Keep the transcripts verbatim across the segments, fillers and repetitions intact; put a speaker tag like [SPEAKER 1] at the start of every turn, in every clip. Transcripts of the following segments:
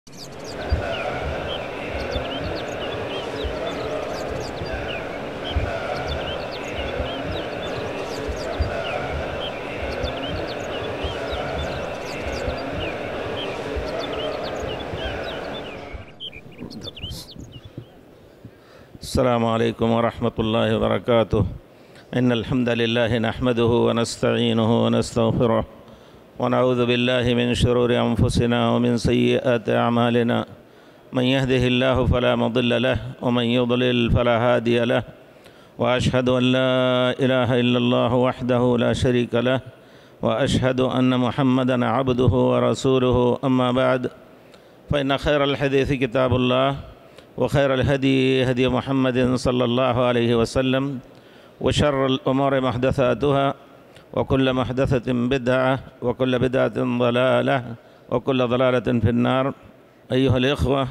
[SPEAKER 1] السلام عليكم ورحمة الله وبركاته. إن الحمد لله نحمده ونستعينه ونستغفره ونعوذ بالله من شرور أنفسنا ومن سيئات أعمالنا. من يهده الله فلا مضل له ومن يضلل فلا هادي له، وأشهد أن لا إله إلا الله وحده لا شريك له، وأشهد أن محمدًا عبده ورسوله. أما بعد، فإن خير الحديث كتاب الله، وخير الهدي هدي محمد صلى الله عليه وسلم، وشر الأمور محدثاتها، وكل محدثة بدعة، وكل بدعة ضلالة، وكل ضلالة في النار. أيها الإخوة،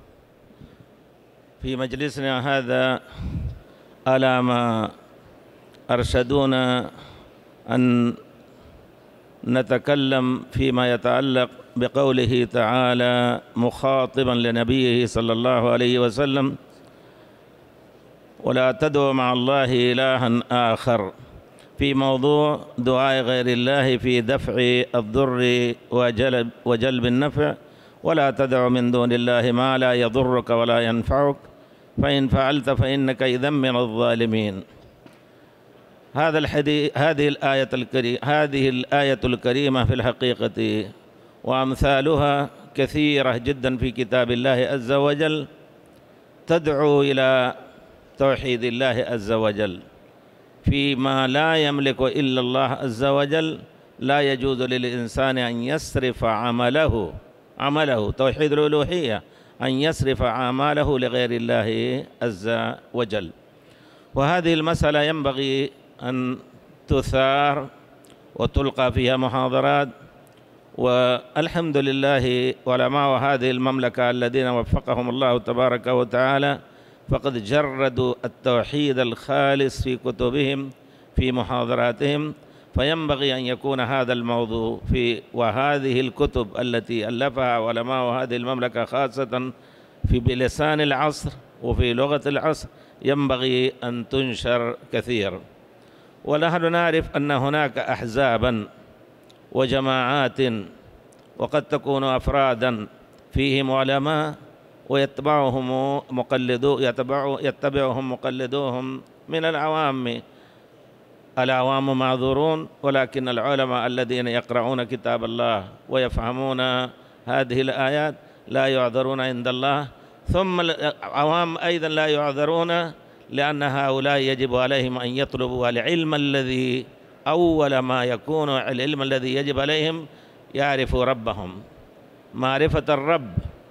[SPEAKER 1] في مجلسنا هذا على ما أرشدونا أن نتكلم فيما يتعلق بقوله تعالى مخاطبا لنبيه صلى الله عليه وسلم: ولا تدعوا مع الله إلها آخر، في موضوع دعاء غير الله في دفع الضر وجلب, وجلب النفع. ولا تدع من دون الله ما لا يضرك ولا ينفعك، فإن فعلت فإنك إذا من الظالمين. هذا الحديث هذه الآية الكريمة هذه الآية الكريمة في الحقيقة وأمثالها كثيرة جدا في كتاب الله عز وجل، تدعو إلى توحيد الله عز وجل فيما لا يملك إلا الله عز وجل. لا يجوز للإنسان أن يصرف عمله عمله توحيد الألوهية، أن يصرف أعماله لغير الله عز وجل. وهذه المسألة ينبغي أن تثار وتلقى فيها محاضرات. والحمد لله علماء هذه المملكة الذين وفقهم الله تبارك وتعالى فقد جردوا التوحيد الخالص في كتبهم في محاضراتهم، فينبغي أن يكون هذا الموضوع في وهذه الكتب التي ألفها علماء هذه المملكة خاصة في بلسان العصر وفي لغة العصر ينبغي أن تنشر كثير. ونحن نعرف أن هناك أحزابا وجماعات، وقد تكون أفرادا فيهم علماء ويتبعهم مقلدو يتبع يتبعهم مقلدوهم من العوام. العوام معذورون، ولكن العلماء الذين يقرؤون كتاب الله ويفهمون هذه الآيات لا يعذرون عند الله. ثم العوام أيضا لا يعذرون، لأن هؤلاء يجب عليهم أن يطلبوا العلم الذي أول ما يكون العلم الذي يجب عليهم يعرفوا ربهم. معرفة الرب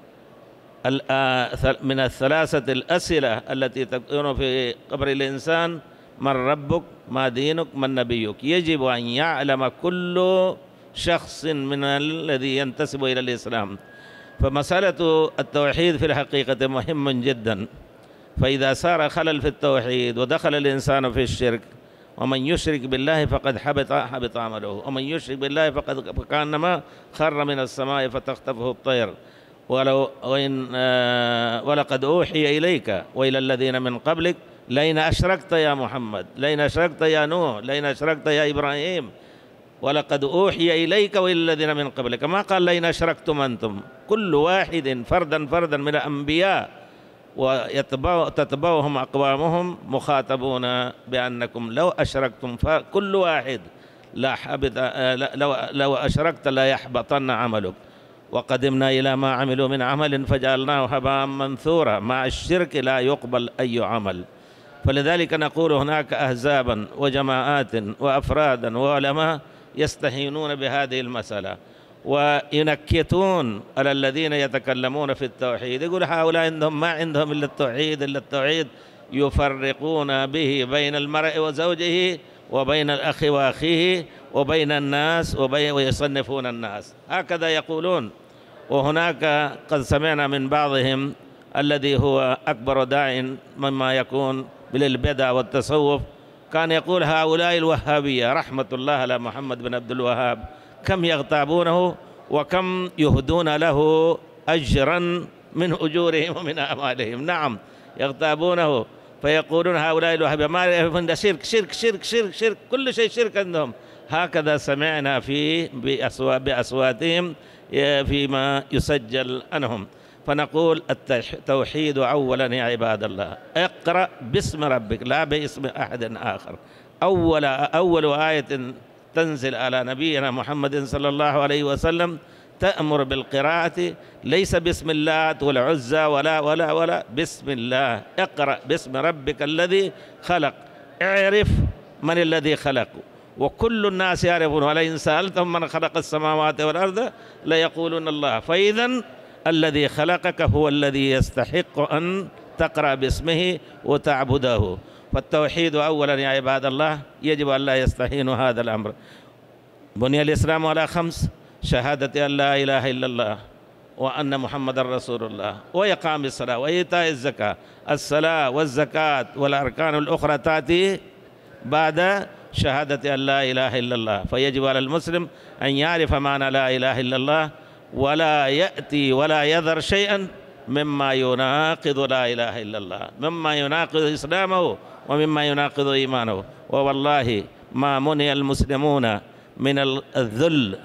[SPEAKER 1] من الثلاثة الأسئلة التي تكون في قبر الإنسان: من ربك؟ ما دينك؟ من نبيك؟ يجب أن يعلم كل شخص من الذي ينتسب إلى الإسلام. فمسألة التوحيد في الحقيقة مهم جدا. فإذا صار خلل في التوحيد ودخل الإنسان في الشرك، ومن يشرك بالله فقد حبط حبط عمله، ومن يشرك بالله فقد كأنما خر من السماء فتخطفه الطير. ولو وإن آه ولقد أوحي إليك وإلى الذين من قبلك لئن أشركت يا محمد، لئن أشركت يا نوح، لئن أشركت يا إبراهيم، ولقد أوحي إليك وإلى الذين من قبلك. ما قال لئن أشركتم أنتم، كل واحد فردا فردا من الأنبياء وتتبعهم أقوامهم مخاطبون بأنكم لو أشركتم، فكل واحد لا حبط لو لو أشركت لا يحبطن عملك. وقدمنا إلى ما عملوا من عمل فجعلناه هباء منثورا. مع الشرك لا يقبل أي عمل. فلذلك نقول هناك أحزابا وجماعات وأفرادا وعلماء يستهينون بهذه المسألة وينكتون على الذين يتكلمون في التوحيد. يقول هؤلاء عندهم ما عندهم إلا التوحيد إلا التوحيد يفرقون به بين المرء وزوجه وبين الأخ وأخيه وبين الناس ويصنفون الناس، هكذا يقولون. وهناك قد سمعنا من بعضهم الذي هو أكبر داع مما يكون بالبدع والتصوف، كان يقول هؤلاء الوهابية رحمة الله على محمد بن عبد الوهاب كم يغتابونه وكم يهدون له أجرا من أجورهم ومن أعمالهم. نعم يغتابونه فيقولون هؤلاء الوهابية ما يعرفون شرك شرك شرك شرك شرك كل شيء شرك عندهم. هكذا سمعنا في بأصواتهم فيما يسجل عنهم. فنقول التوحيد أولا يا عباد الله. اقرأ باسم ربك لا باسم أحد آخر. أول أول آية تنزل على نبينا محمد صلى الله عليه وسلم تأمر بالقراءة ليس باسم اللات والعزى ولا ولا ولا بسم الله. اقرأ باسم ربك الذي خلق. اعرف من الذي خلق، وكل الناس يعرفون، ولئن سألتهم من خلق السماوات والأرض ليقولون الله. فإذا الذي خلقك هو الذي يستحق أن تقرأ باسمه وتعبده. فالتوحيد أولا يا عباد الله يجب أن لا يستهين هذا الأمر. بني الإسلام على خمس: شهادة أن لا إله إلا الله وأن محمد رسول الله، وإقام الصلاة وإيتاء الزكاة. الصلاة والزكاة والأركان الأخرى تأتي بعد شهادة أن لا إله إلا الله. فيجب على المسلم أن يعرف معنى لا إله إلا الله، ولا يأتي ولا يذر شيئا مما يناقض لا إله إلا الله، مما يناقض إسلامه ومما يناقض إيمانه. ووالله ما منع المسلمون من الذل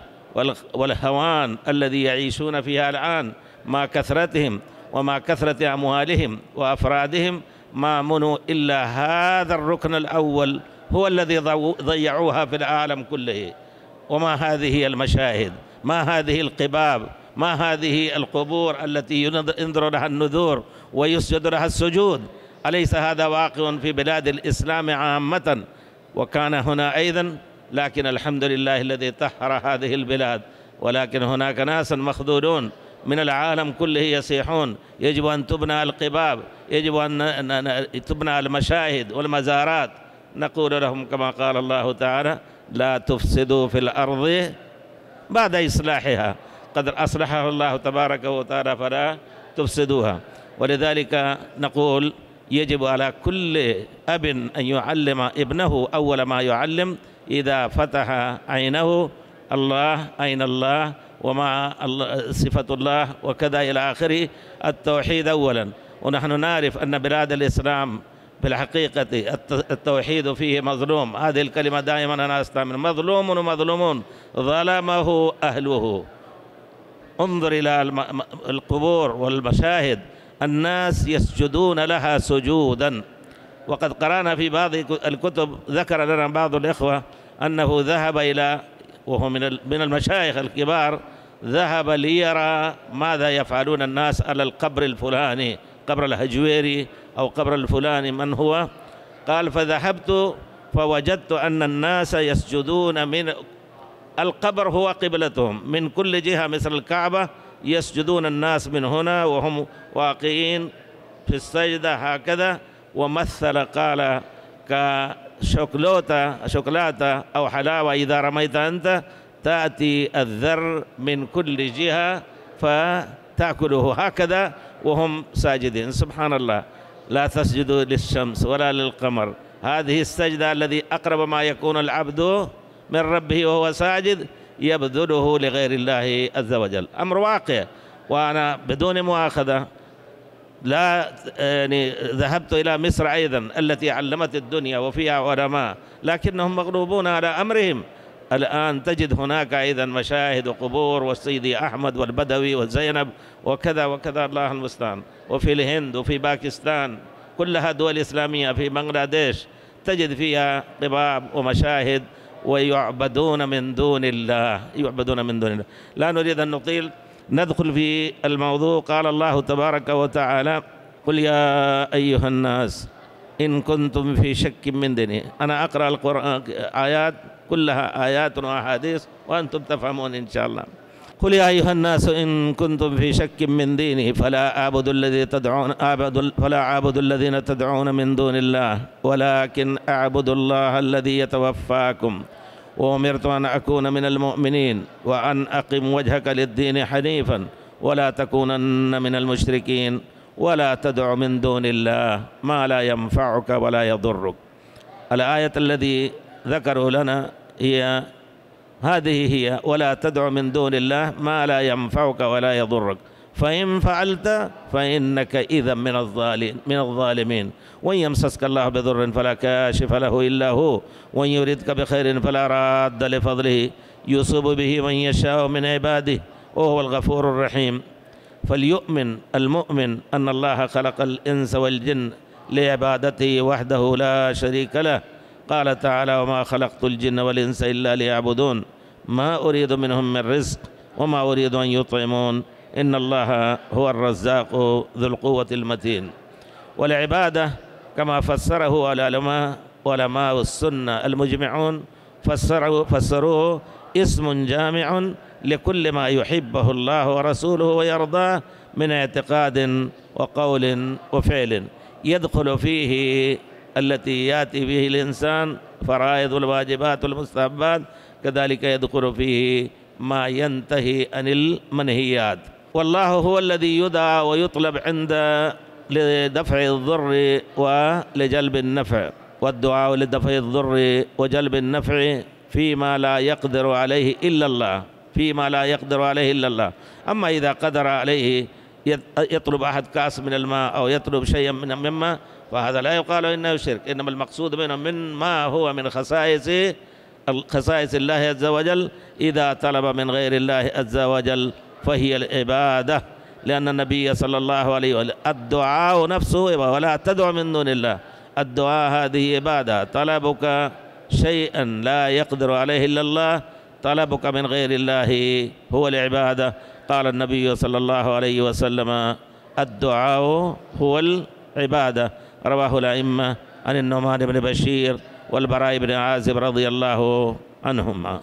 [SPEAKER 1] والهوان الذي يعيشون فيها الآن مع كثرتهم ومع كثرة أموالهم وأفرادهم، ما منوا إلا هذا الركن الأول هو الذي ضيعوها في العالم كله. وما هذه المشاهد، ما هذه القباب، ما هذه القبور التي ينظر لها النذور ويسجد لها السجود؟ أليس هذا واقع في بلاد الإسلام عامة؟ وكان هنا أيضا، لكن الحمد لله الذي طهر هذه البلاد. ولكن هناك ناس مخذولون من العالم كله يصيحون يجب أن تبنى القباب، يجب أن تبنى المشاهد والمزارات. نقول لهم كما قال الله تعالى: لا تفسدوا في الأرض بعد إصلاحها، قد أصلحها الله تبارك وتعالى فلا تفسدوها. ولذلك نقول يجب على كل أب أن يعلم ابنه أول ما يعلم إذا فتح عينه الله، أين الله وما صفة الله وكذا إلى آخره، التوحيد أولا. ونحن نعرف أن بلاد الإسلام في الحقيقة التوحيد فيه مظلوم. هذه الكلمة دائما أنا أستعمل: مظلوم ومظلومون ظلمه أهله. انظر إلى القبور والمشاهد، الناس يسجدون لها سجودا. وقد قرأنا في بعض الكتب، ذكر لنا بعض الإخوة أنه ذهب إلى، وهو من المشايخ الكبار، ذهب ليرى ماذا يفعلون الناس على القبر الفلاني، قبر الهجويري أو قبر الفلاني من هو. قال: فذهبت فوجدت أن الناس يسجدون من القبر هو قبلتهم من كل جهة مثل الكعبة، يسجدون الناس من هنا وهم واقعين في السجدة هكذا. ومثل قال كشوكولاتة شوكولاتة أو حلاوة إذا رميت أنت تأتي الذر من كل جهة فتأكله هكذا وهم ساجدين. سبحان الله، لا تسجدوا للشمس ولا للقمر. هذه السجدة الذي أقرب ما يكون العبد من ربه وهو ساجد يبذله لغير الله عز وجل. أمر واقع. وأنا بدون مؤاخذة لا يعني ذهبت إلى مصر أيضا التي علمت الدنيا وفيها علماء، لكنهم مغلوبون على أمرهم. الآن تجد هناك أيضا مشاهد وقبور، والسيدي أحمد والبدوي وزينب وكذا وكذا، الله المستعان. وفي الهند وفي باكستان، كلها دول إسلامية، في بنغلاديش تجد فيها قباب ومشاهد ويعبدون من دون الله، يعبدون من دون الله. لا نريد أن نطيل، ندخل في الموضوع. قال الله تبارك وتعالى: قل يا أيها الناس إن كنتم في شك من ديني. أنا أقرأ القرآن آيات كلها آيات وأحاديث وأنتم تفهمون إن شاء الله. قل يا أيها الناس إن كنتم في شك من ديني فلا أعبد الذي تدعون أعبد فلا أعبد الذين تدعون من دون الله ولكن أعبد الله الذي يتوفاكم وأمرت أن أكون من المؤمنين وأن أقم وجهك للدين حنيفا ولا تكونن من المشركين ولا تدع من دون الله ما لا ينفعك ولا يضرك. الآية الذي ذكروا لنا هي هذه هي: ولا تدع من دون الله ما لا ينفعك ولا يضرك. فإن فعلت فإنك إذا من الظالمين من الظالمين وإن يمسسك الله بضر فلا كاشف له إلا هو وإن يردك بخير فلا راد لفضله يصيب به من يشاء من عباده وهو الغفور الرحيم. فليؤمن المؤمن أن الله خلق الإنس والجن لعبادته وحده لا شريك له. قال تعالى: وما خلقت الجن والإنس إلا ليعبدون ما أريد منهم من رزق وما أريد أن يطعمون إن الله هو الرزاق ذو القوة المتين. والعبادة كما فسره العلماء علماء السنة المجمعون فسروه, فسروه اسم جامع لكل ما يحبه الله ورسوله ويرضاه من اعتقاد وقول وفعل، يدخل فيه التي يأتي به الإنسان فرائض الواجبات والمستحبات، كذلك يدخل فيه ما ينتهي عن المنهيات. والله هو الذي يدعى ويطلب عند لدفع الضر ولجلب النفع، والدعاء لدفع الضر وجلب النفع فيما لا يقدر عليه إلا الله، فيما لا يقدر عليه إلا الله. أما إذا قدر عليه يطلب أحد كاس من الماء أو يطلب شيئا من مما، فهذا لا يقال إنه شرك، إنما المقصود منه من ما هو من خصائص خصائص الله عز وجل. إذا طلب من غير الله عز وجل فهي العبادة، لأن النبي صلى الله عليه وسلم الدعاء نفسه ولا تدع من دون الله، الدعاء هذه عبادة. طلبك شيئا لا يقدر عليه إلا الله، طلبك من غير الله هو العبادة. قال النبي صلى الله عليه وسلم: الدعاء هو العبادة. رواه الأئمة عن النعمان بن بشير والبراء بن عازب رضي الله عنهما.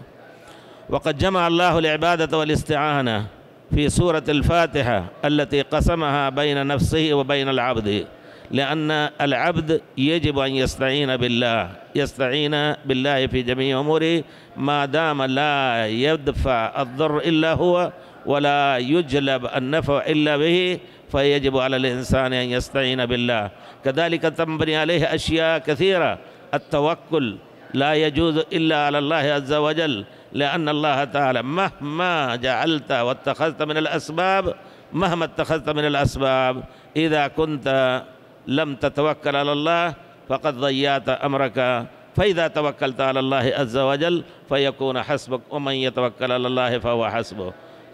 [SPEAKER 1] وقد جمع الله العبادة والاستعانة في سورة الفاتحة التي قسمها بين نفسه وبين العبد، لأن العبد يجب أن يستعين بالله، يستعين بالله في جميع أموره ما دام لا يدفع الضر إلا هو ولا يجلب النفع إلا به، فيجب على الإنسان أن يستعين بالله. كذلك تنبني عليه أشياء كثيرة. التوكل لا يجوز إلا على الله عز وجل، لأن الله تعالى مهما جعلت واتخذت من الأسباب، مهما اتخذت من الأسباب، إذا كنت لم تتوكل على الله فقد ضيعت أمرك. فإذا توكلت على الله عز وجل فيكون حسبك، ومن يتوكل على الله فهو حسبه.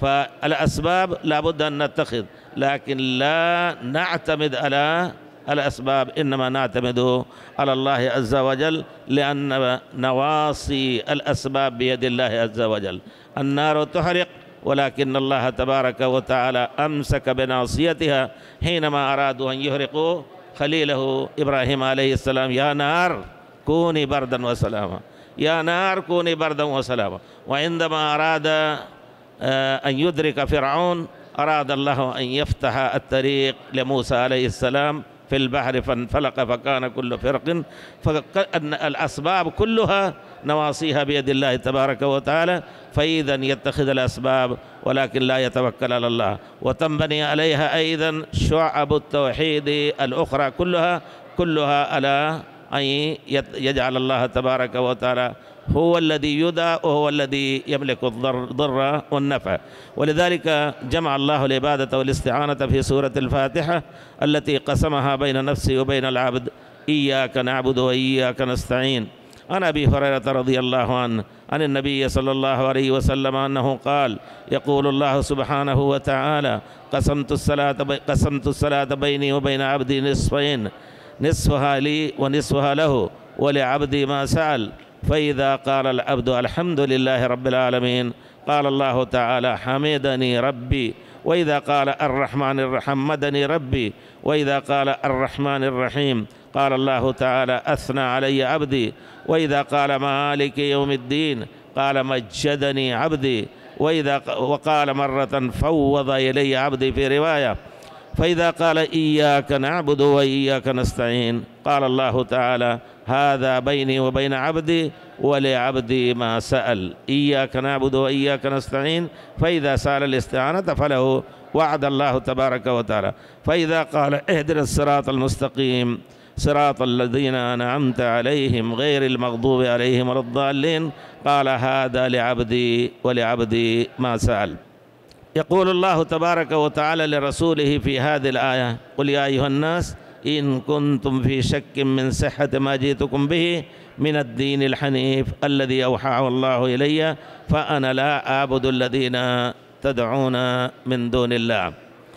[SPEAKER 1] فالأسباب لابد أن نتخذ، لكن لا نعتمد على الأسباب، إنما نعتمد على الله عز وجل، لأن نواصي الأسباب بيد الله عز وجل. النار تحرق، ولكن الله تبارك وتعالى أمسك بناصيتها حينما أرادوا أن يحرقوا خليله إبراهيم عليه السلام: يا نار كوني بردا وسلاما، يا نار كوني بردا وسلاما. وعندما أراد أن يدرك فرعون أراد الله أن يفتح الطريق لموسى عليه السلام في البحر فانفلق فكان كل فرق. فأن الأسباب كلها نواصيها بيد الله تبارك وتعالى، فإذا يتخذ الأسباب ولكن لا يتوكل على الله. وتنبني عليها أيضا شعب التوحيد الأخرى كلها كلها على أن يجعل الله تبارك وتعالى هو الذي يدعى وهو الذي يملك الضر والنفع. ولذلك جمع الله العبادة والاستعانة في سورة الفاتحة التي قسمها بين نفسه وبين العبد: إياك نعبد وإياك نستعين. عن أبي هريرة رضي الله عنه عن النبي صلى الله عليه وسلم أنه قال: يقول الله سبحانه وتعالى: قسمت الصلاة قسمت الصلاة بيني وبين عبدي نصفين، نصفها لي ونصفها له، ولعبدي ما سأل. فإذا قال العبد الحمد لله رب العالمين قال الله تعالى: حمدني ربي. وإذا قال الرحمن الرحيم حمدني ربي. وإذا قال الرحمن الرحيم قال الله تعالى: أثنى علي عبدي. وإذا قال مالك يوم الدين قال: مجدني عبدي. وإذا وقال مرة: فوض إلي عبدي في رواية. فإذا قال: إياك نعبد وإياك نستعين قال الله تعالى: هذا بيني وبين عبدي ولعبدي ما سأل. إياك نعبد وإياك نستعين، فإذا سأل الاستعانة فله وعد الله تبارك وتعالى. فإذا قال: اهدنا الصراط المستقيم صراط الذين أنعمت عليهم غير المغضوب عليهم ولا الضالين قال: هذا لعبدي ولعبدي ما سأل. يقول الله تبارك وتعالى لرسوله في هذه الآية: قل يا أيها الناس إن كنتم في شك من صحة ما جئتكم به من الدين الحنيف الذي أوحاه الله إلي فأنا لا أعبد الذين تدعون من دون الله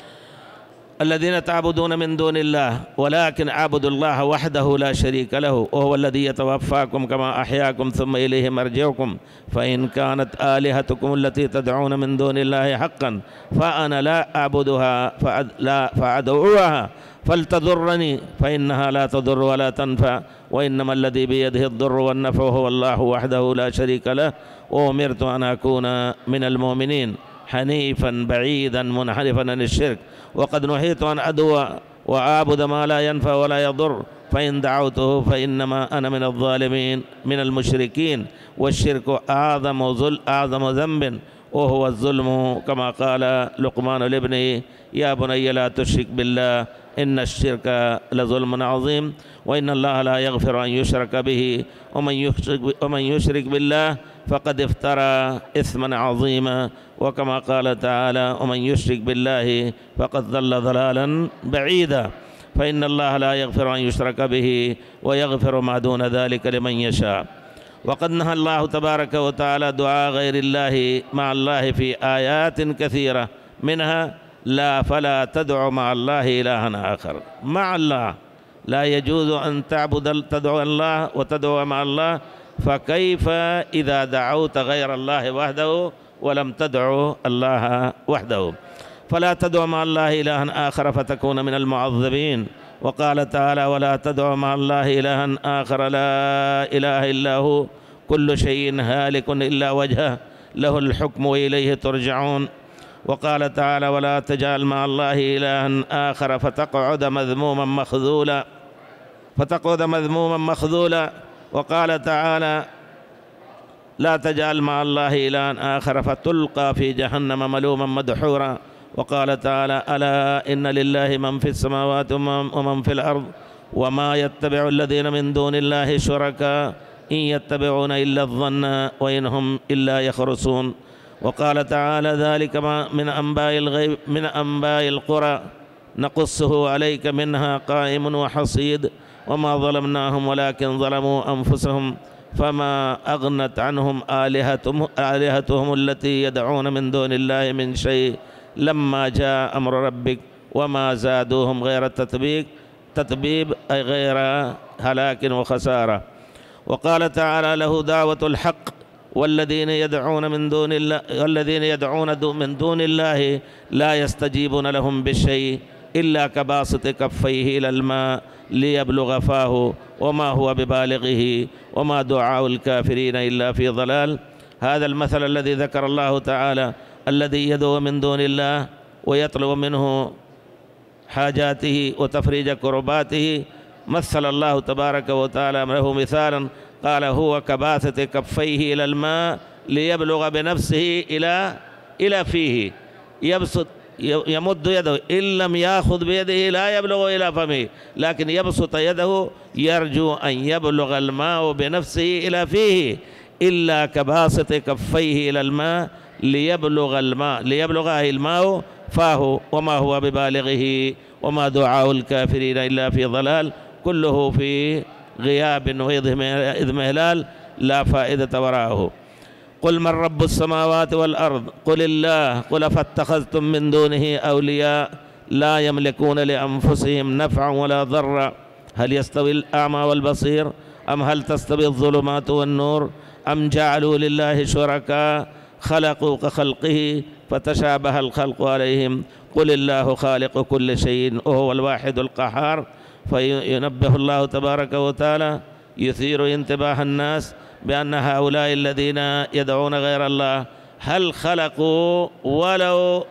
[SPEAKER 1] الذين تعبدون من دون الله ولكن أعبد الله وحده لا شريك له وهو الذي يتوفاكم كما أحياكم ثم إليه مرجعكم فإن كانت آلهتكم التي تدعون من دون الله حقا فأنا لا أعبدها فأدعوها فلتضرني فإنها لا تضر ولا تنفع وإنما الذي بيده الضر والنفع هو الله وحده لا شريك له وأمرت أن أكون من المؤمنين حنيفا بعيدا منحرفا عن الشرك وقد نهيت أن أدعو وأعبد ما لا ينفع ولا يضر فإن دعوته فإنما أنا من الظالمين من المشركين والشرك أعظم ظل أعظم ذنب وهو الظلم كما قال لقمان لابنه: يا بني لا تشرك بالله إن الشرك لظلم عظيم وإن الله لا يغفر أن يشرك به ومن يشرك, ومن يشرك بالله فقد افترى إثما عظيما وكما قال تعالى: ومن يشرك بالله فقد ضل ضلالا بعيدا فإن الله لا يغفر أن يشرك به ويغفر ما دون ذلك لمن يشاء. وقد نهى الله تبارك وتعالى دعاء غير الله مع الله في آيات كثيرة منها: لا فلا تدع مع الله إلها آخر. مع الله لا يجوز أن تعبد تدعو الله وتدعو مع الله، فكيف إذا دعوت غير الله وحده ولم تدعو الله وحده؟ فلا تدع مع الله إلها آخر فتكون من المعذبين. وقال تعالى: ولا تدع مع الله إلها آخر لا إله إلا هو كل شيء هالك إلا وجهه له الحكم وإليه ترجعون. وقال تعالى: ولا تجعل مع الله إلها آخر فتقعد مذموما مخذولا فتقعد مذموما مخذولا. وقال تعالى: لا تجعل مع الله إلها آخر فتلقى في جهنم ملوما مدحورا. وقال تعالى: ألا إن لله من في السماوات ومن في الأرض وما يتبع الذين من دون الله شركاء إن يتبعون إلا الظن وإن هم إلا يخرصون. وقال تعالى: ذلك ما من أنباء الغيب من أنباء القرى نقصه عليك منها قائم وحصيد وما ظلمناهم ولكن ظلموا أنفسهم فما أغنت عنهم آلهتهم, آلهتهم التي يدعون من دون الله من شيء لما جاء أمر ربك وما زادوهم غير التتبيب تتبيب أي غير هلاك وخسارة. وقال تعالى: له دعوة الحق والذين يدعون من دون الله والذين يدعون من دون الله لا يستجيبون لهم بشيء إلا كباسط كفيه إلى الماء ليبلغ فاه وما هو ببالغه وما دعاء الكافرين إلا في ضلال. هذا المثل الذي ذكر الله تعالى الذي يدعو من دون الله ويطلب منه حاجاته وتفريج كرباته مثل الله تبارك وتعالى له مثالا قال: هو كباسط كفيه إلى الماء ليبلغ بنفسه إلى إلى فيه. يبسط يمد يده إن لم يأخذ بيده لا يبلغ إلى فمه، لكن يبسط يده يرجو أن يبلغ الماء بنفسه إلى فيه. إلا كباسط كفيه إلى الماء ليبلغ الماء ليبلغ الماء فاه وما هو ببالغه وما دعاء الكافرين إلا في ضلال. كله في غياب وإذمهلال لا فائدة وراءه. قل من رب السماوات والأرض قل الله قل فاتخذتم من دونه أولياء لا يملكون لأنفسهم نفعا ولا ضرا هل يستوي الأعمى والبصير أم هل تستوي الظلمات والنور أم جعلوا لله شركاء خلقوا كخلقه فتشابه الخلق عليهم قل الله خالق كل شيء وهو الواحد القهار. فينبه الله تبارك وتعالى يثير انتباه الناس بأن هؤلاء الذين يدعون غير الله هل خلقوا ولو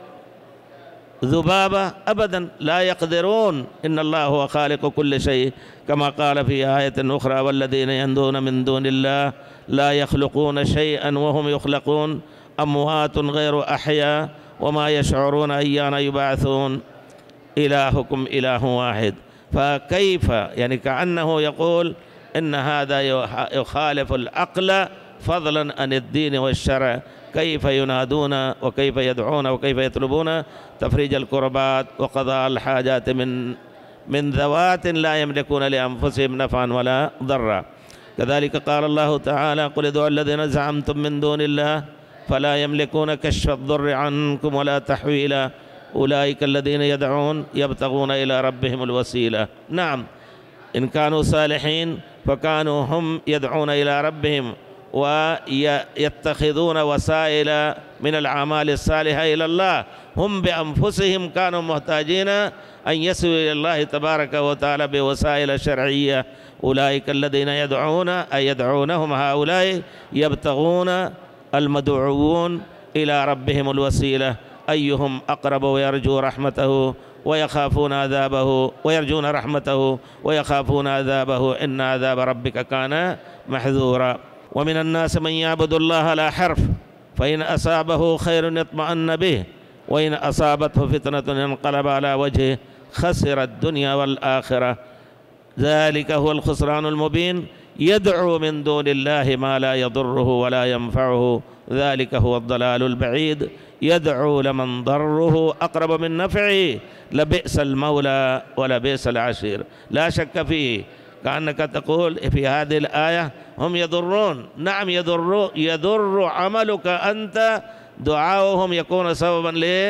[SPEAKER 1] ذبابة؟ أبدا لا يقدرون. إن الله هو خالق كل شيء كما قال في آية أخرى: والذين يدعون من دون الله لا يخلقون شيئا وهم يخلقون أموات غير أحياء وما يشعرون أيان يبعثون إلهكم إله واحد. فكيف يعني كأنه يقول إن هذا يخالف العقل فضلا عن الدين والشرع، كيف ينادون وكيف يدعون وكيف يطلبون تفريج الكربات وقضاء الحاجات من من ذوات لا يملكون لأنفسهم نفعا ولا ضرا. كذلك قال الله تعالى: قل ادعوا الذين زعمتم من دون الله فلا يملكون كشف الضر عنكم ولا تحويلا أولئك الذين يدعون يبتغون إلى ربهم الوسيلة. نعم، إن كانوا صالحين فكانوا هم يدعون إلى ربهم ويتخذون وسائل من الأعمال الصالحة إلى الله. هم بأنفسهم كانوا محتاجين أن يصلوا إلى الله تبارك وتعالى بوسائل شرعية. أولئك الذين يدعون أي يدعونهم هؤلاء يبتغون المدعوون إلى ربهم الوسيلة أيهم أقرب ويرجو رحمته ويخافون عذابه ويرجون رحمته ويخافون عذابه إن عذاب ربك كان محذورا. ومن الناس من يعبد الله على حرف فإن أصابه خير يطمئن به وإن أصابته فتنة انقلب على وجهه خسر الدنيا والآخرة ذلك هو الخسران المبين. يدعو من دون الله ما لا يضره ولا ينفعه ذلك هو الضلال البعيد. يدعو لمن ضره أقرب من نفعه لبئس المولى ولبئس العشير. لا شك فيه، كأنك تقول في هذه الآية هم يضرون. نعم، يضر يضر عملك أنت، دعاؤهم يكون سببا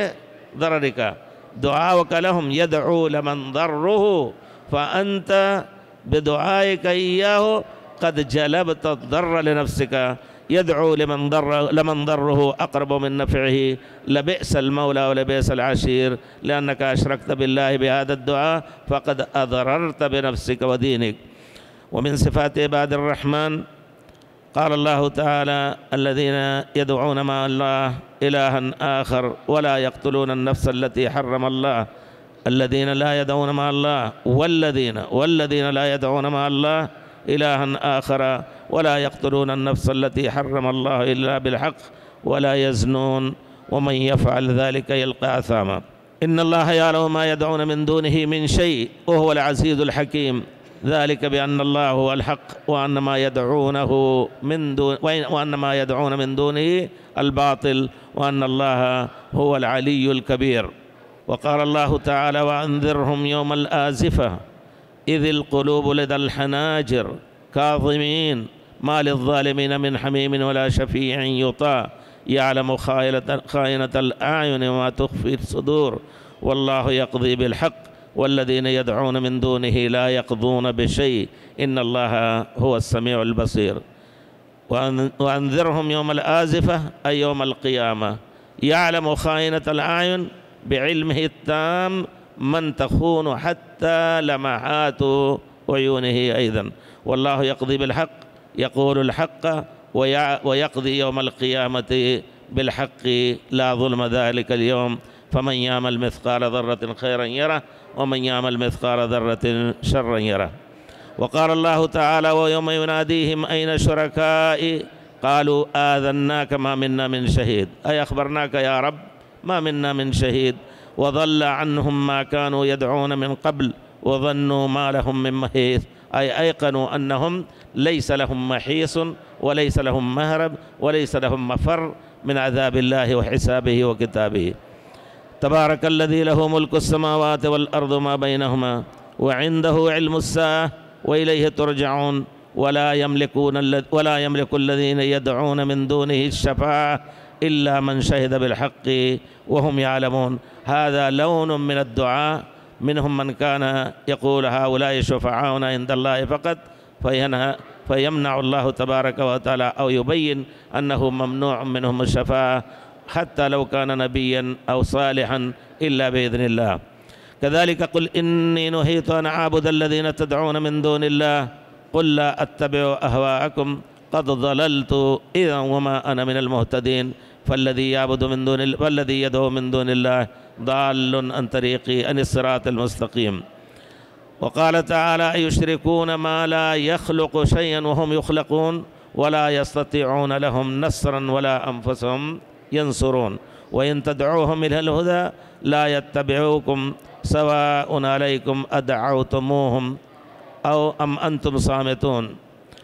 [SPEAKER 1] لضررك. دعاؤك لهم يدعو لمن ضره، فأنت بدعائك إياه قد جلبت الضر لنفسك. يدعو لمن ضر لمن ضره أقرب من نفعه لبئس المولى ولبئس العشير، لأنك أشركت بالله بهذا الدعاء فقد أضررت بنفسك ودينك. ومن صفات عباد الرحمن قال الله تعالى: الذين يدعون مع الله إلها آخر ولا يقتلون النفس التي حرم الله. الذين لا يدعون مع الله والذين والذين لا يدعون مع الله إلها آخر ولا يقتلون النفس التي حرم الله إلا بالحق ولا يزنون ومن يفعل ذلك يلقى أثاما. إن الله يعلم ما يدعون من دونه من شيء وهو العزيز الحكيم. ذلك بأن الله هو الحق وأن ما يدعونه من دون وأن ما يدعون من دونه الباطل وأن الله هو العلي الكبير. وقال الله تعالى: وأنذرهم يوم الآزفة إذ القلوب لدى الحناجر كاظمين ما للظالمين من حميم ولا شفيع يطاع يعلم خائنة الأعين وما تخفي الصدور والله يقضي بالحق والذين يدعون من دونه لا يقضون بشيء إن الله هو السميع البصير. وأنذرهم يوم الآزفة أي يوم القيامة يعلم خائنة الأعين بعلمه التام من تخون حتى لمعات عيونه أيضا. والله يقضي بالحق يقول الحق ويقضي يوم القيامة بالحق لا ظلم ذلك اليوم فمن يعمل مثقال ذرة خيرا يره ومن يعمل مثقال ذرة شرا يره. وقال الله تعالى: ويوم يناديهم أين شركائي قالوا آذناك ما منا من شهيد أي أخبرناك يا رب ما منا من شهيد وضل عنهم ما كانوا يدعون من قبل وظنوا ما لهم من محيص أي أيقنوا أنهم ليس لهم محيص وليس لهم مهرب وليس لهم مفر من عذاب الله وحسابه وكتابه. تبارك الذي له ملك السماوات والأرض ما بينهما وعنده علم الساعة وإليه ترجعون ولا يملكون ولا يملك الذين يدعون من دونه الشفاعة إلا من شهد بالحق وهم يعلمون. هذا لون من الدعاء. منهم من كان يقول هؤلاء شفعاؤنا عند الله فقط فينهى فيمنع الله تبارك وتعالى أو يبين أنه ممنوع منهم الشفاعة حتى لو كان نبيا أو صالحا إلا بإذن الله. كذلك قل إني نهيت أن أعبد الذين تدعون من دون الله قل لا أتبع أهواءكم قد ضللت إذا وما أنا من المهتدين. فالذي يعبد من دون الله والذي يدعو من دون الله ضال عن طريقي عن الصراط المستقيم. وقال تعالى: أيشركون ما لا يخلق شيئا وهم يخلقون ولا يستطيعون لهم نصرا ولا أنفسهم ينصرون وإن تدعوهم إلى الهدى لا يتبعوكم سواء عليكم أدعوتموهم أو أم أنتم صامتون.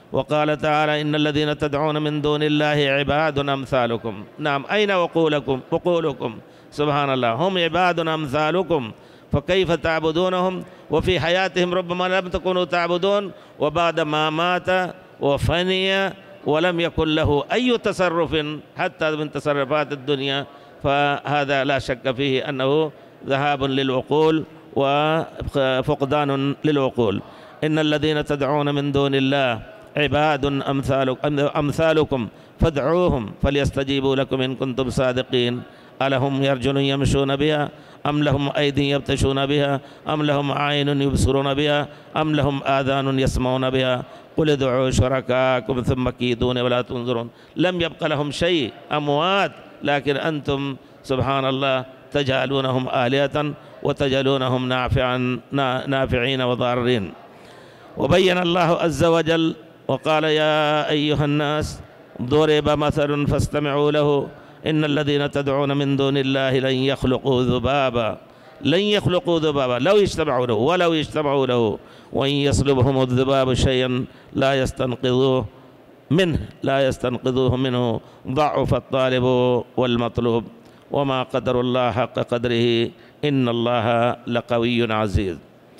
[SPEAKER 1] وقال تعالى إن الذين تدعون من دون الله عباد أمثالكم. نعم، أين عقولكم عقولكم؟ سبحان الله، هم عباد أمثالكم، فكيف تعبدونهم وفي حياتهم ربما لم تكونوا تعبدون، وبعد ما مات وفني ولم يكن له أي تصرف حتى من تصرفات الدنيا، فهذا لا شك فيه أنه ذهاب للعقول وفقدان للعقول. إن الذين تدعون من دون الله عباد أمثالكم فادعوهم فليستجيبوا لكم إن كنتم صادقين. ألهم يرجل يمشون بها أم لهم أيدي يبطشون بها أم لهم أعين يبصرون بها أم لهم آذان يسمعون بها قل ادعوا شركاءكم ثم كيدون ولا تنظرون. لم يبق لهم شيء، أموات، لكن أنتم سبحان الله تجعلونهم آلهة وتجعلونهم نافعا نافعين وضارين. وبين الله عز وجل وقال يا أيها الناس ضرب مثل فاستمعوا له إن الذين تدعون من دون الله لن يخلقوا ذبابا لن يخلقوا ذبابا لو يجتمعوا له ولو يجتمعوا له وإن يسلبهم الذباب شيئا لا يستنقذوه منه لا يستنقذوه منه ضعف الطالب والمطلوب وما قدر الله حق قدره إن الله لقوي عزيز.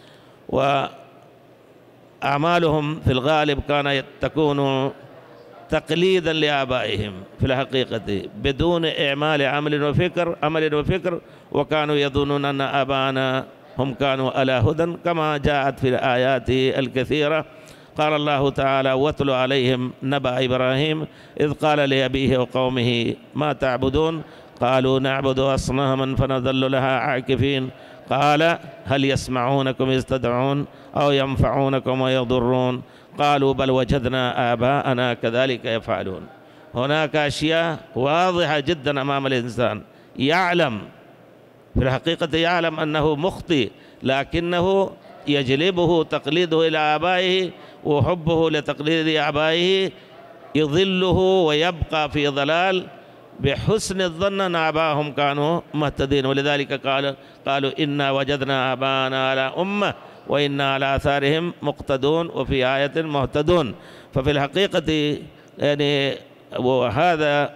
[SPEAKER 1] وأعمالهم في الغالب كانت تكون تقليدا لآبائهم في الحقيقة بدون إعمال عمل وفكر عمل وفكر وكانوا يظنون أن آباءنا هم كانوا على هدى كما جاءت في الآيات الكثيرة. قال الله تعالى واتل عليهم نبأ إبراهيم إذ قال لأبيه وقومه ما تعبدون قالوا نعبد أصناما فنظل لها عاكفين قال هل يسمعونكم إذ تدعون أو ينفعونكم ويضرون قالوا بل وجدنا آباءنا كذلك يفعلون. هناك أشياء واضحة جدا أمام الإنسان، يعلم في الحقيقة يعلم أنه مخطئ، لكنه يجلبه تقليده إلى آبائه وحبه لتقليد آبائه يضله ويبقى في ضلال بحسن الظن أن آباءهم كانوا مهتدين. ولذلك قال قالوا إنا وجدنا آباءنا على أمة وإنا على آثارهم مقتدون وفي آية مهتدون. ففي الحقيقة يعني وهذا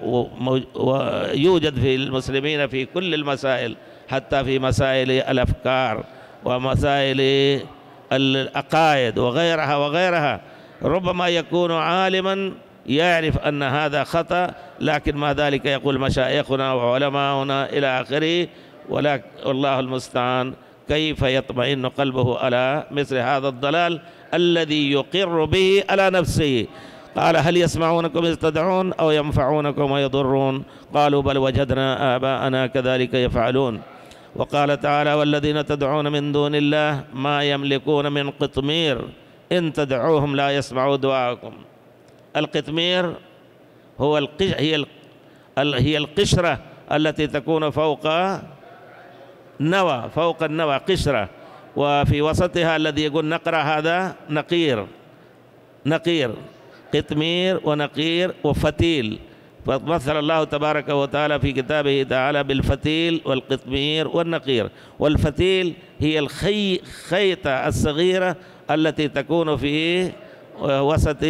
[SPEAKER 1] يوجد في المسلمين في كل المسائل، حتى في مسائل الأفكار ومسائل العقائد وغيرها وغيرها. ربما يكون عالما يعرف أن هذا خطأ، لكن مع ذلك يقول مشايخنا وعلماؤنا إلى آخره، ولكن والله المستعان كيف يطمئن قلبه على مثل هذا الضلال الذي يقر به على نفسه. قال هل يسمعونكم إذ تدعون أو ينفعونكم ويضرون قالوا بل وجدنا آباءنا كذلك يفعلون. وقال تعالى والذين تدعون من دون الله ما يملكون من قطمير إن تدعوهم لا يسمعوا دعاءكم. القطمير هو القش... هي هي القشرة التي تكون فوق نوى فوق النوى قشرة، وفي وسطها الذي يقول نقرة هذا نقير نقير قطمير ونقير وفتيل. فمثل الله تبارك وتعالى في كتابه تعالى بالفتيل والقطمير والنقير. والفتيل هي الخيطة الصغيرة التي تكون في وسط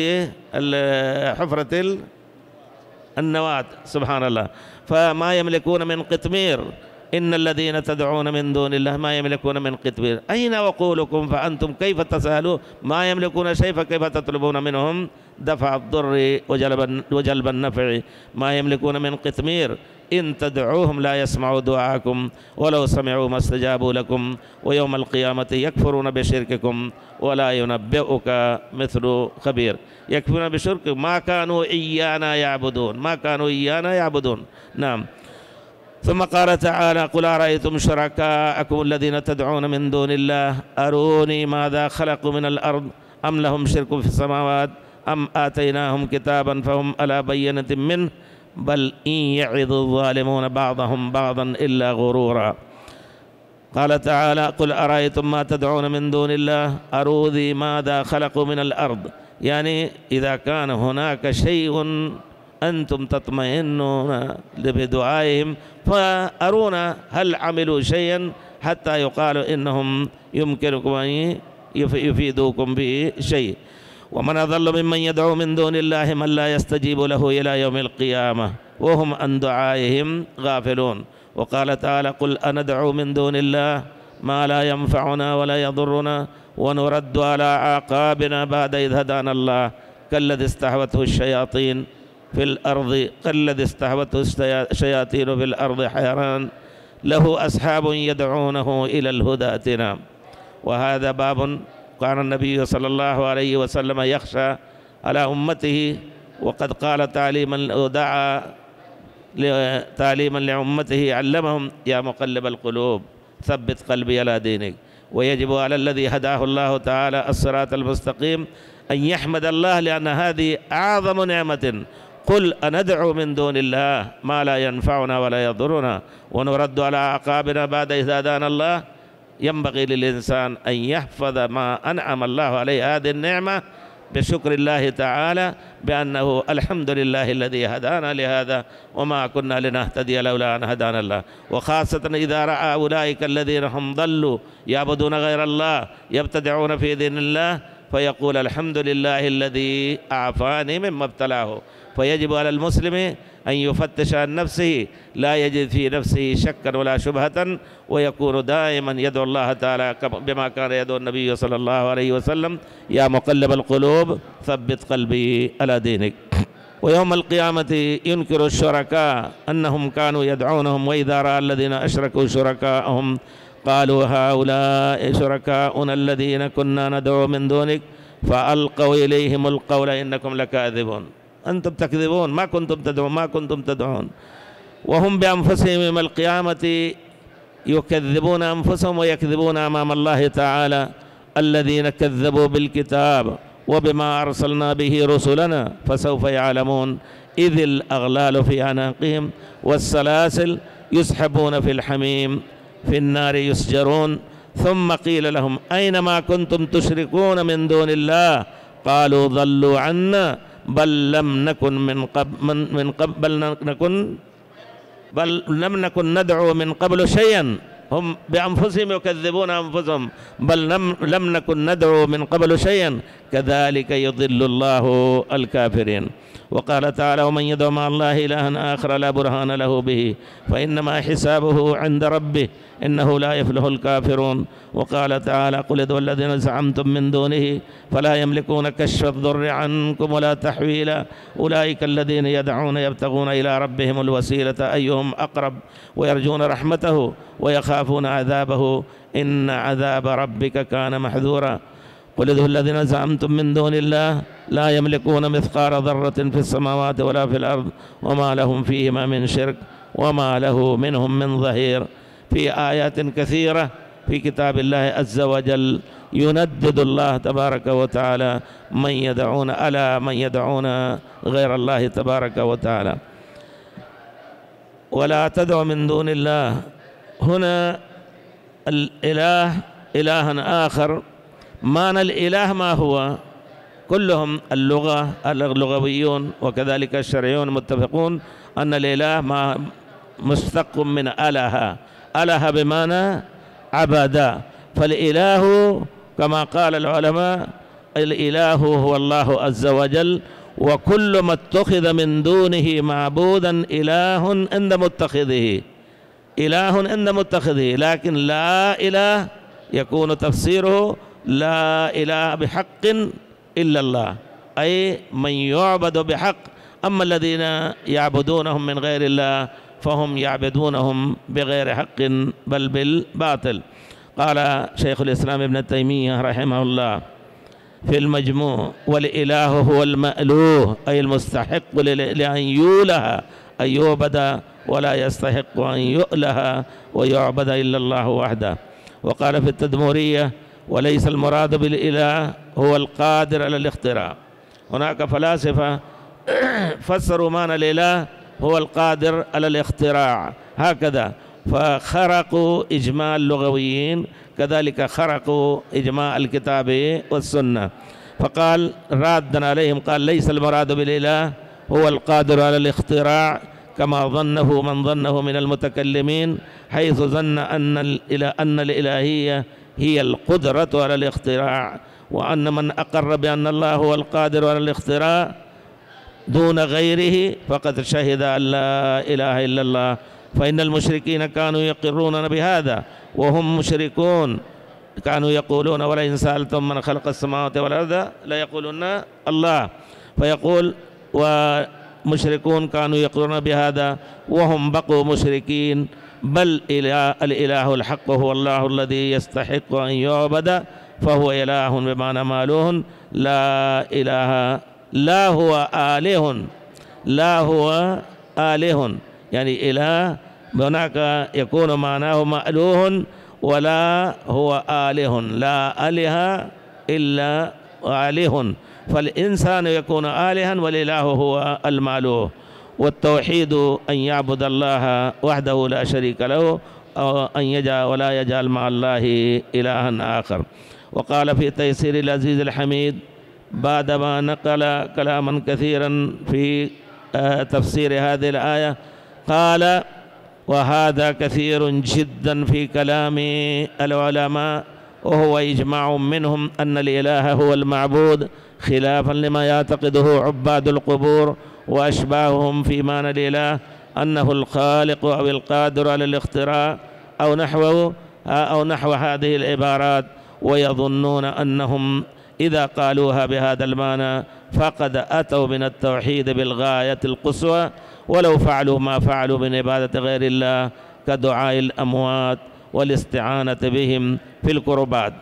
[SPEAKER 1] حفرة النواة سبحان الله. فما يملكون من قطمير إن الذين تدعون من دون الله ما يملكون من قطمير. أين عقولكم فأنتم كيف تسألون ما يملكون شيء فكيف تطلبون منهم دفع الضر وجلب, وجلب النفع. ما يملكون من قطمير إن تدعوهم لا يسمعوا دعاءكم ولو سمعوا ما استجابوا لكم ويوم القيامة يكفرون بشرككم ولا ينبئك مثل خبير. يكفرون بشرك ما كانوا إيانا يعبدون ما كانوا إيانا يعبدون. نعم. ثم قال تعالى قل أرأيتم شركاءكم الذين تدعون من دون الله أروني ماذا خلقوا من الأرض أم لهم شرك في السماوات أم آتيناهم كتابا فهم على بينة منه بل إن يعظ الظالمون بعضهم بعضا إلا غرورا. قال تعالى قل أرأيتم ما تدعون من دون الله أروني ماذا خلقوا من الأرض، يعني إذا كان هناك شيء أنتم تطمئنون بدعائهم فأرونا هل عملوا شيئا حتى يقال إنهم يمكنكم أن يفيدوكم به شيء. ومن أضل ممن يدعو من دون الله من لا يستجيب له إلى يوم القيامة وهم عن دعائهم غافلون. وقال تعالى قل أندعو من دون الله ما لا ينفعنا ولا يضرنا ونرد على أعقابنا بعد إذ هدانا الله كالذي استحوته الشياطين في الأرض كالذي استحوته الشياطين في الأرض حيران له أصحاب يدعونه إلى الهدى ائتنا. وهذا باب كان النبي صلى الله عليه وسلم يخشى على أمته، وقد قال تعليما ودعا تعليما لأمته علمهم يا مقلب القلوب ثبت قلبي على دينك. ويجب على الذي هداه الله تعالى الصراط المستقيم أن يحمد الله لأن هذه أعظم نعمة. قل أندعو من دون الله ما لا ينفعنا ولا يضرنا ونرد على أعقابنا بعد إذ هدانا الله. ينبغي للإنسان أن يحفظ ما أنعم الله عليه هذه النعمة بشكر الله تعالى بأنه الحمد لله الذي هدانا لهذا وما كنا لنهتدي لولا أن هدانا الله. وخاصة إذا رأى أولئك الذين هم ضلوا يعبدون غير الله يبتدعون في دين الله فيقول الحمد لله الذي أعفاني مما ابتلاه. فيجب على المسلم أن يفتش عن نفسه لا يجد في نفسه شكا ولا شبهة ويكون دائما يدعو الله تعالى بما كان يدعو النبي صلى الله عليه وسلم يا مقلب القلوب ثبت قلبي على دينك. ويوم القيامة ينكر الشركاء أنهم كانوا يدعونهم وإذا رأى الذين أشركوا شركاءهم قالوا هؤلاء شركاؤنا الذين كنا ندعو من دونك فألقوا إليهم القول إنكم لكاذبون. أنتم تكذبون ما كنتم تدعون ما كنتم تدعون. وهم بأنفسهم يوم القيامة يكذبون أنفسهم ويكذبون أمام الله تعالى الذين كذبوا بالكتاب وبما أرسلنا به رسلنا فسوف يعلمون إذ الأغلال في أعناقهم والسلاسل يسحبون في الحميم في النار يسجرون. ثم قيل لهم أين ما كنتم تشركون من دون الله قالوا ضلوا عنا بل لم نكن من قبل من, من قبل بل نكن بل لم نكن ندعو من قبل شيئا. هم بأنفسهم يكذبون أنفسهم بل لم, لم نكن ندعو من قبل شيئا كذلك يضل الله الكافرين. وقال تعالى ومن يدعو مع الله إلها آخر لا برهان له به فإنما حسابه عند ربه إنه لا يفلح الكافرون. وقال تعالى قل ادعوا الذين زعمتم من دونه فلا يملكون كشف الضر عنكم ولا تحويلا أولئك الذين يدعون يبتغون إلى ربهم الوسيلة أيهم أقرب ويرجون رحمته ويخافون عذابه إن عذاب ربك كان محذورا. قل ادعوا الذين زعمتم من دون الله لا يملكون مثقال ذرة في السماوات ولا في الأرض وما لهم فيهما من شرك وما له منهم من ظهير. في آيات كثيرة في كتاب الله عز وجل يندد الله تبارك وتعالى من يدعون ألا من يدعون غير الله تبارك وتعالى. ولا تدع من دون الله هنا الإله إلها آخر. معنى الإله ما هو؟ كلهم اللغة اللغويون وكذلك الشرعيون متفقون أن الإله ما مشتق من أله. أله بمعنى عبدا. فالإله كما قال العلماء الإله هو الله عز وجل وكل ما اتخذ من دونه معبودا إله عند متخذه إله عند متخذه. لكن لا إله يكون تفسيره لا إله بحق إلا الله أي من يعبد بحق. أما الذين يعبدونهم من غير الله فهم يعبدونهم بغير حق بل بالباطل. قال شيخ الإسلام ابن تيمية رحمه الله في المجموع والإله هو المألوه أي المستحق لأن يوله أن يعبد ولا يستحق أن يؤله ويعبد إلا الله وحده. وقال في التدمورية وليس المراد بالإله هو القادر على الاختراع. هناك فلاسفة فسروا معنى الإله هو القادر على الاختراع هكذا فخرقوا إجماع اللغويين كذلك خرقوا إجماع الكتاب والسنة. فقال رادا عليهم قال ليس المراد بالإله هو القادر على الاختراع كما ظنه من ظنه من المتكلمين حيث ظن أن أن الإلهية هي القدرة على الاختراع وأن من أقر بأن الله هو القادر على الاختراع دون غيره فقد شهد أن لا إله إلا الله. فإن المشركين كانوا يقرون بهذا وهم مشركون، كانوا يقولون ولئن سألتم من خلق السماوات والأرض ليقولون الله. فيقول ومشركون كانوا يقرون بهذا وهم بقوا مشركين، بل الإله الحق هو الله الذي يستحق أن يعبد، فهو إله بمعنى مالوه، لا إله لا هو آله، لا هو آله يعني إله هناك يكون معناه مألوه، ولا هو آله، لا آله إلا آله، فالإنسان يكون آلها والإله هو المألوه. والتوحيد أن يعبد الله وحده لا شريك له، أو أن يجعل ولا يجعل مع الله إلها آخر. وقال في تيسير العزيز الحميد بعدما نقل كلاما كثيرا في تفسير هذه الآية قال: وهذا كثير جدا في كلام العلماء، وهو إجماع منهم أن الإله هو المعبود، خلافا لما يعتقده عباد القبور وأشباههم في معنى الإله أنه الخالق أو القادر على الاختراع أو نحوه أو نحو هذه العبارات، ويظنون أنهم إذا قالوها بهذا المعنى فقد أتوا من التوحيد بالغاية القصوى، ولو فعلوا ما فعلوا من عبادة غير الله كدعاء الأموات والاستعانة بهم في القربات.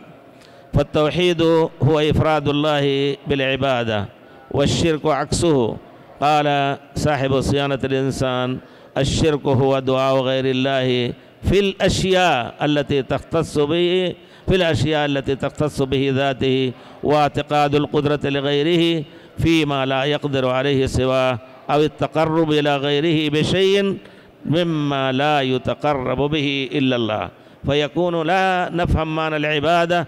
[SPEAKER 1] فالتوحيد هو إفراد الله بالعبادة، والشرك عكسه. قال صاحب صيانة الإنسان: الشرك هو دعاء غير الله في الأشياء التي تختص به في الأشياء التي تختص به ذاته، واعتقاد القدرة لغيره فيما لا يقدر عليه سواه، أو التقرب إلى غيره بشيء مما لا يتقرب به إلا الله. فيكون لا نفهم معنى العبادة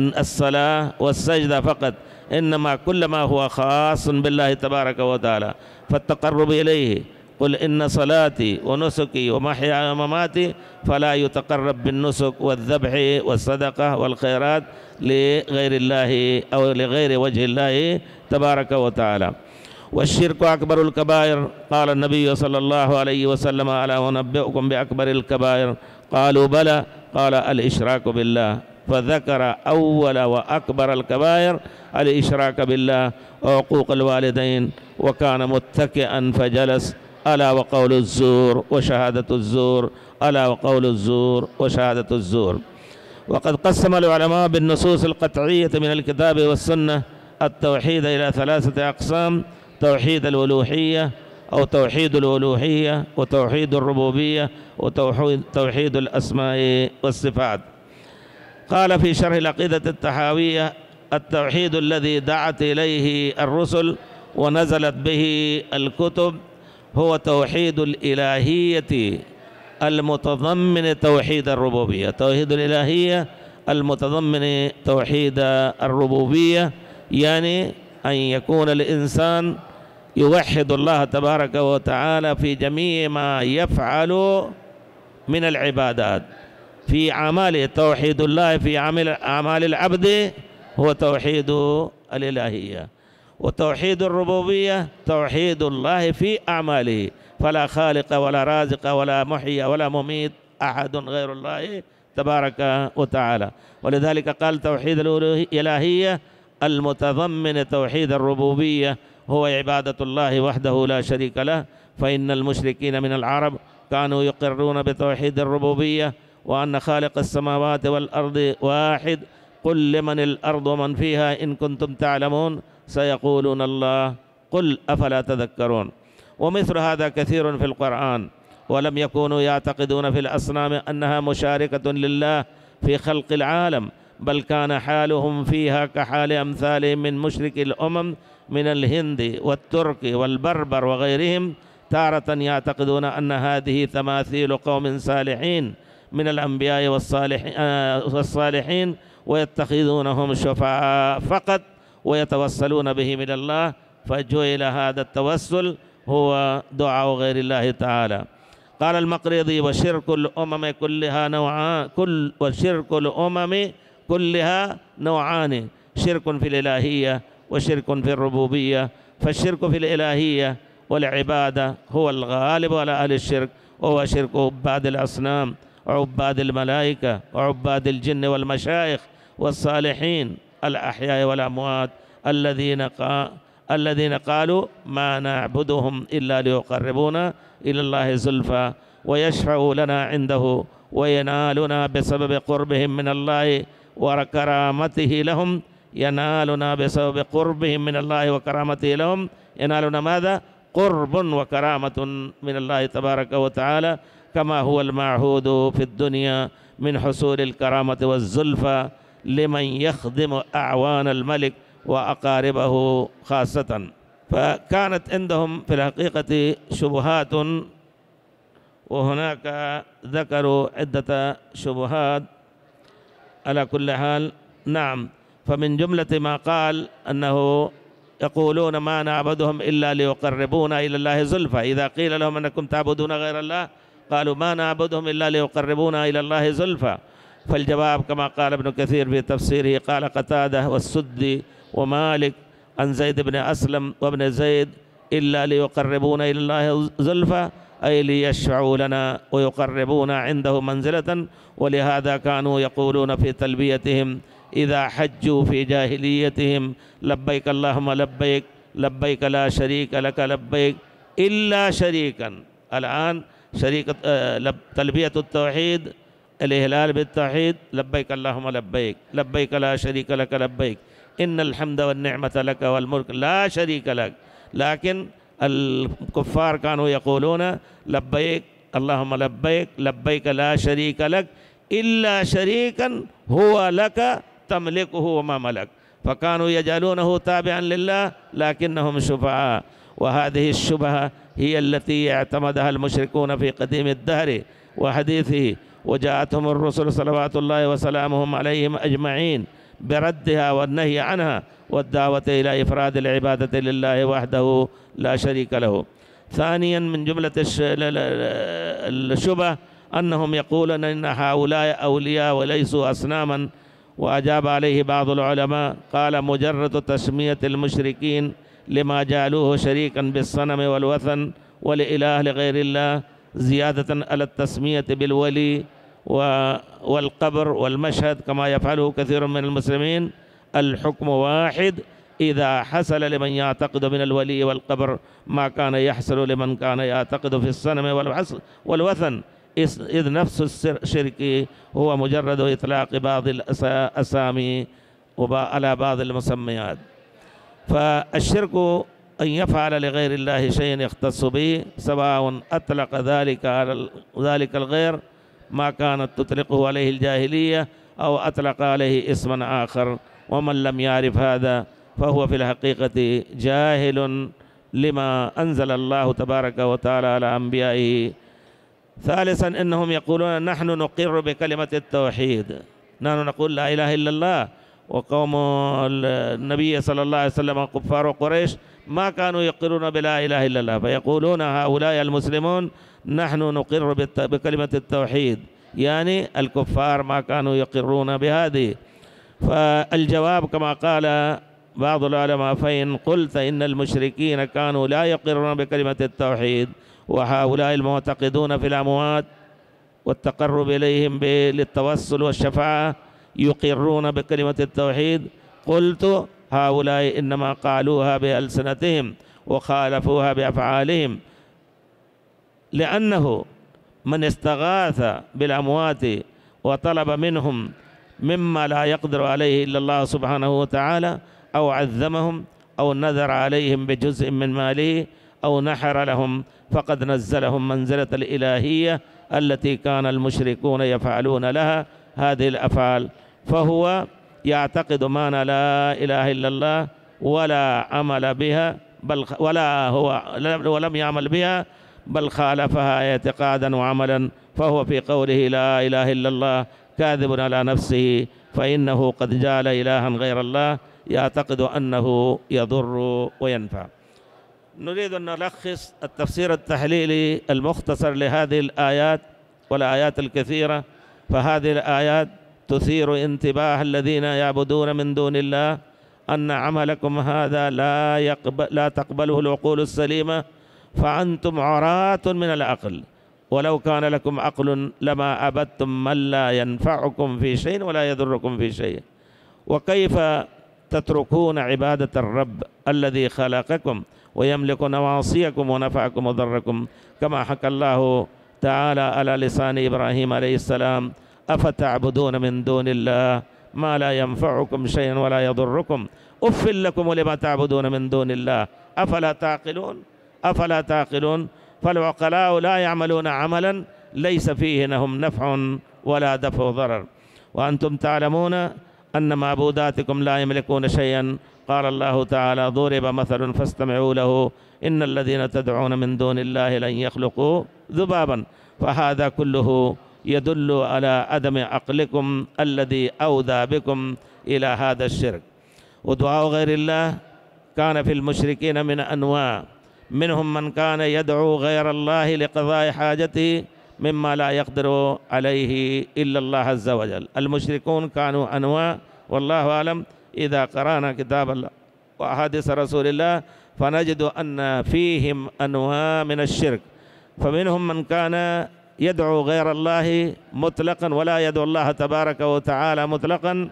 [SPEAKER 1] الصلاة والسجدة فقط، إنما كل ما هو خاص بالله تبارك وتعالى. فالتقرب إليه: قل إن صلاتي ونسكي ومحياي ومماتي، فلا يتقرب بالنسك والذبح والصدقة والخيرات لغير الله أو لغير وجه الله تبارك وتعالى. والشرك أكبر الكبائر. قال النبي صلى الله عليه وسلم: ألا أنبئكم بأكبر الكبائر؟ قالوا بلى. قال: الإشراك بالله. فذكر أول وأكبر الكبائر الإشراك بالله وعقوق الوالدين، وكان متكئا فجلس: ألا وقول الزور وشهادة الزور، ألا وقول الزور وشهادة الزور. وقد قسم العلماء بالنصوص القطعية من الكتاب والسنة التوحيد إلى ثلاثة أقسام: توحيد الألوهية أو توحيد الألوهية، وتوحيد الربوبية، وتوحيد الأسماء والصفات. قال في شرح العقيدة الطحاوية: التوحيد الذي دعت إليه الرسل ونزلت به الكتب هو توحيد الإلهية المتضمن توحيد الربوبية. توحيد الإلهية المتضمن توحيد الربوبية، يعني أن يكون الإنسان يوحد الله تبارك وتعالى في جميع ما يفعل من العبادات في أعماله. توحيد الله في أعمال العبد هو توحيد الإلهية. وتوحيد الربوبية توحيد الله في أعماله، فلا خالق ولا رازق ولا محيي ولا مميت أحد غير الله تبارك وتعالى. ولذلك قال توحيد الإلهية المتضمن توحيد الربوبية هو عبادة الله وحده لا شريك له. فإن المشركين من العرب كانوا يقرون بتوحيد الربوبية، وأن خالق السماوات والأرض واحد. قل لمن الأرض ومن فيها إن كنتم تعلمون سيقولون الله، قل أفلا تذكرون. ومثل هذا كثير في القرآن. ولم يكونوا يعتقدون في الأصنام أنها مشاركة لله في خلق العالم، بل كان حالهم فيها كحال أمثالهم من مشرك الأمم من الهند والترك والبربر وغيرهم، تارة يعتقدون أن هذه تماثيل قوم صالحين من الأنبياء والصالحين ويتخذونهم شفعاء فقط ويتوسلون بهم إلى الله، فجعل هذا التوسل هو دعاء غير الله تعالى. قال المقريضي: وشرك الأمم كلها نوعان كل وشرك الأمم كلها نوعان: شرك في الإلهية وشرك في الربوبية. فالشرك في الإلهية والعبادة هو الغالب على أهل الشرك، وهو شرك عباد الأصنام وعباد الملائكة وعباد الجن والمشايخ والصالحين الأحياء والأموات الذين قا الذين قالوا ما نعبدهم إلا ليقربونا إلى الله زلفى ويشفعوا لنا عنده وينالنا بسبب قربهم من الله وكرامته لهم. ينالنا بسبب قربهم من الله وكرامته لهم، ينالنا ماذا؟ قرب وكرامة من الله تبارك وتعالى، كما هو المعهود في الدنيا من حصول الكرامة والزلفى لمن يخدم أعوان الملك وأقاربه خاصة. فكانت عندهم في الحقيقة شبهات، وهناك ذكروا عدة شبهات على كل حال. نعم، فمن جملة ما قال أنه يقولون ما نعبدهم إلا ليقربونا إلى الله زلفى. إذا قيل لهم أنكم تعبدون غير الله قالوا ما نعبدهم إلا ليقربونا إلى الله زلفى. فالجواب كما قال ابن كثير في تفسيره، قال قتادة والسدي ومالك عن زيد بن أسلم وابن زيد إلا ليقربونا إلى الله زلفى، أي ليشفعوا لنا ويقربونا عنده منزلة. ولهذا كانوا يقولون في تلبيتهم إذا حجوا في جاهليتهم لبيك اللهم لبيك لبيك لا شريك لك لبيك إلا شريكا. الآن شريك تلبية التوحيد الإهلال بالتوحيد لبيك اللهم لبيك لبيك لا شريك لك لبيك إن الحمد والنعمة لك والملك لا شريك لك. لكن الكفار كانوا يقولون لبيك اللهم لبيك لبيك لا شريك لك إلا شريكا هو لك تملكه وما ملك، فكانوا يجعلونه تابعا لله لكنهم شفعاء. وهذه الشبهة هي التي اعتمدها المشركون في قديم الدهر وحديثه، وجاءتهم الرسل صلوات الله وسلامهم عليهم أجمعين بردها والنهي عنها والدعوة إلى إفراد العبادة لله وحده لا شريك له. ثانيا من جملة الشبه أنهم يقولون إن هؤلاء أولياء وليسوا أصناما. وأجاب عليه بعض العلماء قال مجرد تسمية المشركين لما جعلوه شريكا بالصنم والوثن والإله لغير الله زيادة على التسمية بالولي والقبر والمشهد كما يفعله كثير من المسلمين. الحكم واحد إذا حصل لمن يعتقد من الولي والقبر ما كان يحصل لمن كان يعتقد في الصنم والوثن، إذ نفس الشرك هو مجرد إطلاق بعض الأسامي على بعض المسميات. فالشرك أن يفعل لغير الله شيئا يختص به، سواء أطلق ذلك على ذلك الغير ما كانت تطلقه عليه الجاهلية أو أطلق عليه اسما آخر. ومن لم يعرف هذا فهو في الحقيقة جاهل لما أنزل الله تبارك وتعالى على أنبيائه. ثالثا إنهم يقولون نحن نقر بكلمة التوحيد، نحن نقول لا إله إلا الله. وقوم النبي صلى الله عليه وسلم كفار قريش ما كانوا يقرون بلا إله إلا الله، فيقولون هؤلاء المسلمون نحن نقر بكلمة التوحيد، يعني الكفار ما كانوا يقرون بهذه. فالجواب كما قال بعض العلماء فإن قلت إن المشركين كانوا لا يقرون بكلمة التوحيد وهؤلاء المعتقدون في الأموات والتقرب إليهم للتوسل والشفاعة يقرون بكلمة التوحيد، قلت هؤلاء إنما قالوها بألسنتهم وخالفوها بأفعالهم، لأنه من استغاث بالأموات وطلب منهم مما لا يقدر عليه إلا الله سبحانه وتعالى أو عذمهم أو نذر عليهم بجزء من ماله أو نحر لهم فقد نزلهم منزلة الإلهية التي كان المشركون يفعلون لها هذه الأفعال. فهو يعتقد معنى لا إله إلا الله ولا عمل بها، بل ولا هو ولم يعمل بها بل خالفها اعتقادا وعملا، فهو في قوله لا إله إلا الله كاذب على نفسه، فإنه قد جعل إلها غير الله يعتقد أنه يضر وينفع. نريد أن نلخص التفسير التحليلي المختصر لهذه الآيات والآيات الكثيرة. فهذه الآيات تثير انتباه الذين يعبدون من دون الله أن عملكم هذا لا يقبل لا تقبله العقول السليمة، فأنتم عراة من العقل، ولو كان لكم عقل لما عبدتم من لا ينفعكم في شيء ولا يضركم في شيء. وكيف تتركون عبادة الرب الذي خلقكم ويملك نواصيكم ونفعكم وضركم، كما حكى الله تعالى على لسان إبراهيم عليه السلام: أفتعبدون من دون الله ما لا ينفعكم شيئا ولا يضركم أف لكم ولما تعبدون من دون الله أفلا تعقلون أفلا تعقلون. فالعقلاء لا يعملون عملا ليس فيه لهم نفع ولا دفع ضرر، وأنتم تعلمون أن معبوداتكم لا يملكون شيئا. قال الله تعالى: ضرب مثل فاستمعوا له إن الذين تدعون من دون الله لن يخلقوا ذبابا. فهذا كله يدل على عدم عقلكم الذي أودى بكم إلى هذا الشرك. ودعاء غير الله كان في المشركين من أنواع، منهم من كان يدعو غير الله لقضاء حاجته مما لا يقدر عليه إلا الله عز وجل. المشركون كانوا أنواع، والله أعلم. إذا قرأنا كتاب الله وأحاديث رسول الله فنجد أن فيهم أنواع من الشرك. فمنهم من كان يدعو غير الله مطلقا ولا يدعو الله تبارك وتعالى مطلقا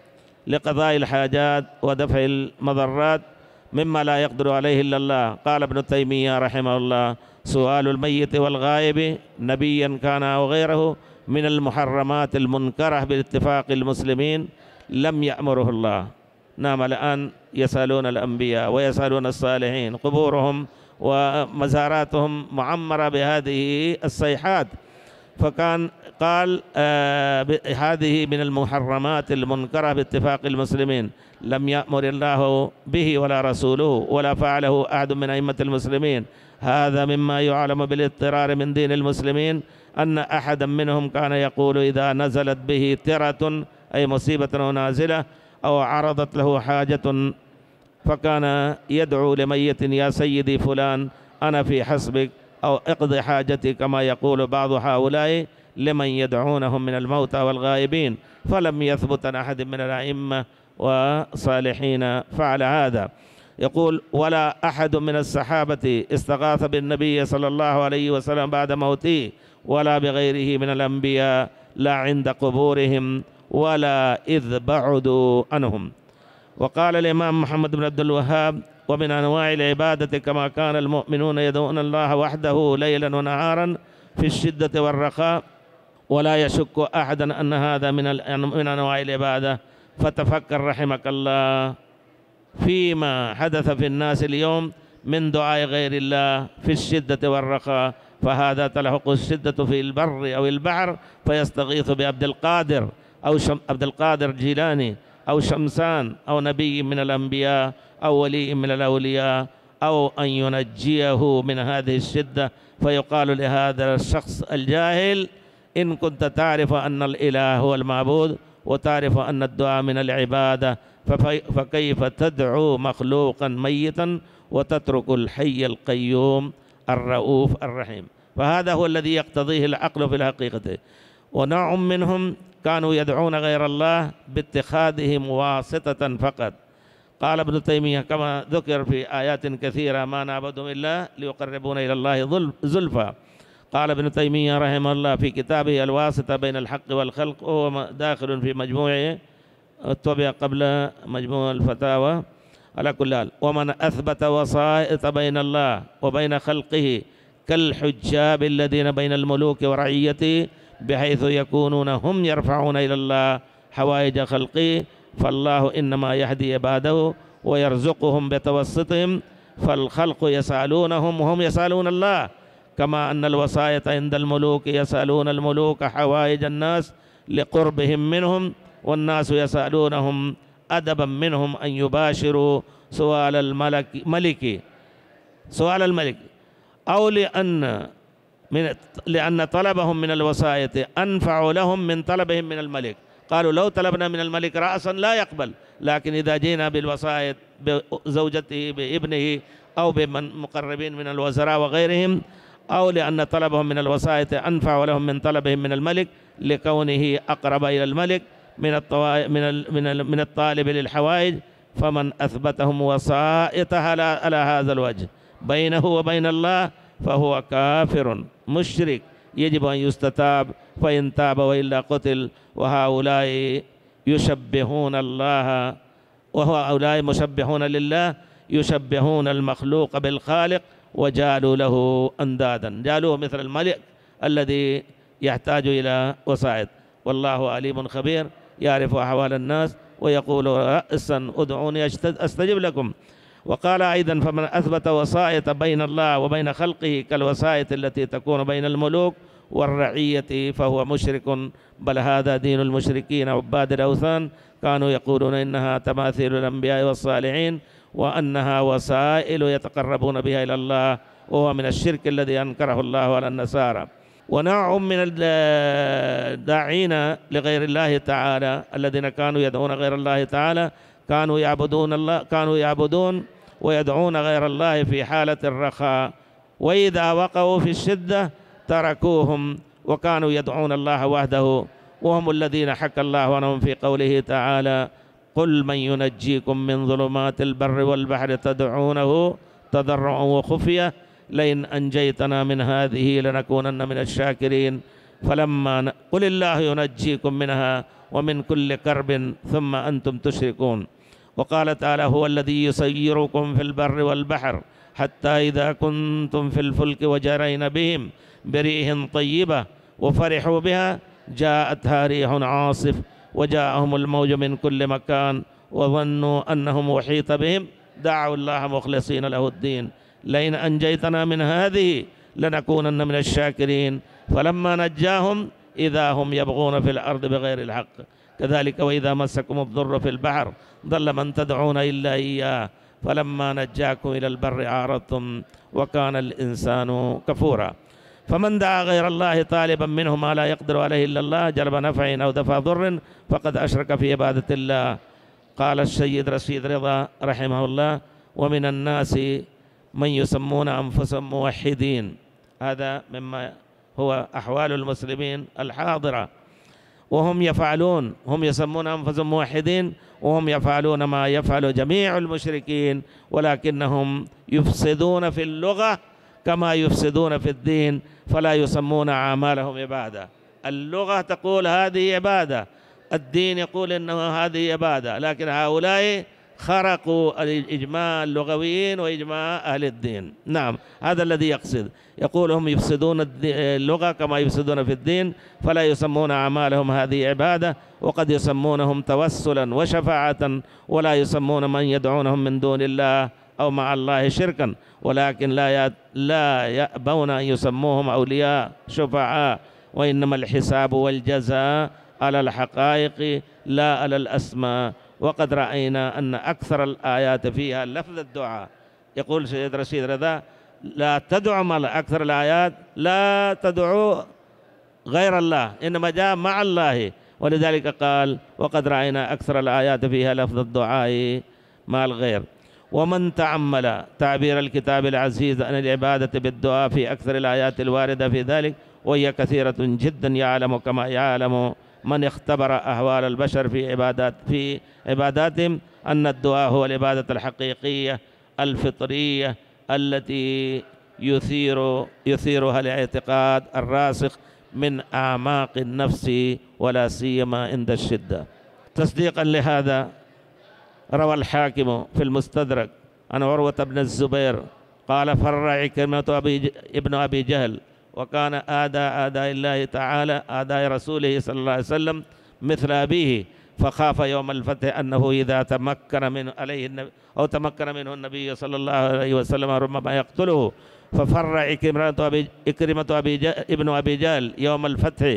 [SPEAKER 1] لقضاء الحاجات ودفع المضرات مما لا يقدر عليه إلا الله. قال ابن تيمية رحمه الله: سؤال الميت والغائب نبيا كان أو غيره من المحرمات المنكرة باتفاق المسلمين لم يأمره الله. نعم، الآن يسألون الأنبياء ويسألون الصالحين، قبورهم ومزاراتهم معمرة بهذه الصيحات. فكان قال آه هذه من المحرمات المنكرة باتفاق المسلمين لم يأمر الله به ولا رسوله ولا فعله أحد من أئمة المسلمين. هذا مما يعلم بالاضطرار من دين المسلمين أن أحدا منهم كان يقول إذا نزلت به ترة أي مصيبة أو نازلة أو عرضت له حاجة فكان يدعو لميت: يا سيدي فلان أنا في حسبك، أو اقضي حاجتي، كما يقول بعض هؤلاء لمن يدعونهم من الموتى والغائبين. فلم يثبت عن أحد من الأئمة وصالحين فعل هذا. يقول: ولا أحد من الصحابة استغاث بالنبي صلى الله عليه وسلم بعد موته ولا بغيره من الأنبياء لا عند قبورهم ولا إذ بعدوا عنهم. وقال الإمام محمد بن عبد الوهاب: ومن أنواع العبادة كما كان المؤمنون يدعون الله وحده ليلا ونهارا في الشدة والرخاء، ولا يشك أحدا أن هذا من من أنواع العبادة. فتفكر رحمك الله فيما حدث في الناس اليوم من دعاء غير الله في الشدة والرخاء، فهذا تلحق الشدة في البر أو البحر فيستغيث بعبد القادر أو شم عبد القادر جيلاني أو شمسان أو نبي من الأنبياء أو ولي من الأولياء، أو أن ينجيه من هذه الشدة. فيقال لهذا الشخص الجاهل: إن كنت تعرف أن الإله هو المعبود وتعرف أن الدعاء من العبادة فكيف تدعو مخلوقا ميتا وتترك الحي القيوم الرؤوف الرحيم؟ فهذا هو الذي يقتضيه العقل في الحقيقة. ونوع منهم كانوا يدعون غير الله باتخاذهم واسطة فقط. قال ابن تيمية كما ذكر في آيات كثيرة: ما نعبدهم إلا ليقربون إلى الله زلفى. قال ابن تيمية رحمه الله في كتابه الواسطة بين الحق والخلق، وهو داخل في مجموعه الطبع قبل مجموع الفتاوى. على كل حال، ومن أثبت وسائط بين الله وبين خلقه كالحجاب الذين بين الملوك ورعيته بحيث يكونون هم يرفعون إلى الله حوائج خلقه، فالله إنما يهدي عباده ويرزقهم بتوسطهم، فالخلق يسألونهم وهم يسألون الله، كما أن الوسائط عند الملوك يسألون الملوك حوائج الناس لقربهم منهم، والناس يسألونهم أدبا منهم أن يباشروا سؤال الملك ملك سؤال الملك أو لأن من لأن طلبهم من الوسائط أنفع لهم من طلبهم من الملك. قالوا: لو طلبنا من الملك رأسا لا يقبل، لكن إذا جينا بالوسائط بزوجته بابنه أو بمن مقربين من الوزراء وغيرهم، أو لأن طلبهم من الوسائط أنفع لهم من طلبهم من الملك لكونه أقرب إلى الملك، من الطوائف من ال من ال من الطالب للحوائج، فمن أثبتهم وسائط على هذا الوجه بينه وبين الله فهو كافر مشرك يجب أن يستتاب، فإن تاب وإلا قتل. وهؤلاء يشبهون الله، وهؤلاء مشبهون لله، يشبهون المخلوق بالخالق وجعلوا له أندادا، جعلوه مثل الملك الذي يحتاج إلى وسائط. والله عليم خبير يعرف أحوال الناس ويقول رأسا ادعوني أستجب لكم. وقال أيضا فمن أثبت وسائط بين الله وبين خلقه كالوسائط التي تكون بين الملوك والرعية فهو مشرك، بل هذا دين المشركين عباد الأوثان، كانوا يقولون إنها تماثيل الأنبياء والصالحين وأنها وسائل يتقربون بها إلى الله، وهو من الشرك الذي أنكره الله على النصارى. ونوع من الداعين لغير الله تعالى الذين كانوا يدعون غير الله تعالى كانوا يعبدون الله كانوا يعبدون ويدعون غير الله في حالة الرخاء، وإذا وقعوا في الشدة تركوهم وكانوا يدعون الله وحده، وهم الذين حكى الله عنهم في قوله تعالى قل من ينجيكم من ظلمات البر والبحر تدعونه تضرعا وخفية لئن أنجيتنا من هذه لنكونن من الشاكرين. فلما قل الله ينجيكم منها ومن كل كرب ثم أنتم تشركون. وقال تعالى هو الذي يسيركم في البر والبحر حتى إذا كنتم في الفلك وجرين بهم بريح طيبة وفرحوا بها جاءتها ريح عاصف وجاءهم الموج من كل مكان وظنوا أنهم أحيط بهم دعوا الله مخلصين له الدين لئن أنجيتنا من هذه لنكونن من الشاكرين. فلما نجاهم إذا هم يبغون في الأرض بغير الحق. كذلك وإذا مسكم الضر في البحر ضل من تدعون إلا إياه فلما نجاكم إلى البر أعرضتم وكان الإنسان كفورا. فمن دعا غير الله طالبا منه ما لا يقدر عليه إلا الله جلب نفع أو دفع ضر فقد أشرك في عبادة الله. قال السيد رشيد رضا رحمه الله ومن الناس من يسمون أنفسهم موحدين، هذا مما هو أحوال المسلمين الحاضرة، وهم يفعلون هم يسمون أنفسهم موحدين وهم يفعلون ما يفعل جميع المشركين، ولكنهم يفسدون في اللغة كما يفسدون في الدين، فلا يسمون أعمالهم عبادة. اللغة تقول هذه عبادة، الدين يقول إنه هذه عبادة، لكن هؤلاء خرقوا الإجماع اللغويين وإجماع أهل الدين. نعم هذا الذي يقصد، يقول هم يفسدون اللغة كما يفسدون في الدين، فلا يسمون أعمالهم هذه عبادة، وقد يسمونهم توسلا وشفاعة، ولا يسمون من يدعونهم من دون الله أو مع الله شركا، ولكن لا لا يأبون أن يسموهم أولياء شفعاء، وإنما الحساب والجزاء على الحقائق لا على الأسماء. وقد رأينا أن أكثر الآيات فيها لفظ الدعاء. يقول سيد رشيد رضا لا تدعو مع أكثر الآيات لا تدعو غير الله، إنما جاء مع الله، ولذلك قال وقد رأينا أكثر الآيات فيها لفظ الدعاء مع الغير. ومن تأمل تعبير الكتاب العزيز عن العبادة بالدعاء في أكثر الآيات الواردة في ذلك وهي كثيرة جدا يعلم كما يعلم من اختبر أحوال البشر في عبادات في عباداتهم أن الدعاء هو العبادة الحقيقية الفطرية التي يثير يثيرها الاعتقاد الراسخ من أعماق النفس ولا سيما عند الشدة. تصديقا لهذا روى الحاكم في المستدرك عن عروة بن الزبير قال فر عكرمة أبي ابن أبي جهل وكان آداء آداء الله تعالى آداء رسوله صلى الله عليه وسلم مثل أبيه، فخاف يوم الفتح أنه إذا تمكن من عليه النبي أو تمكن منه النبي صلى الله عليه وسلم ربما يقتله، ففر عكرمة أبي عكرمة أبي ابن أبي جهل يوم الفتح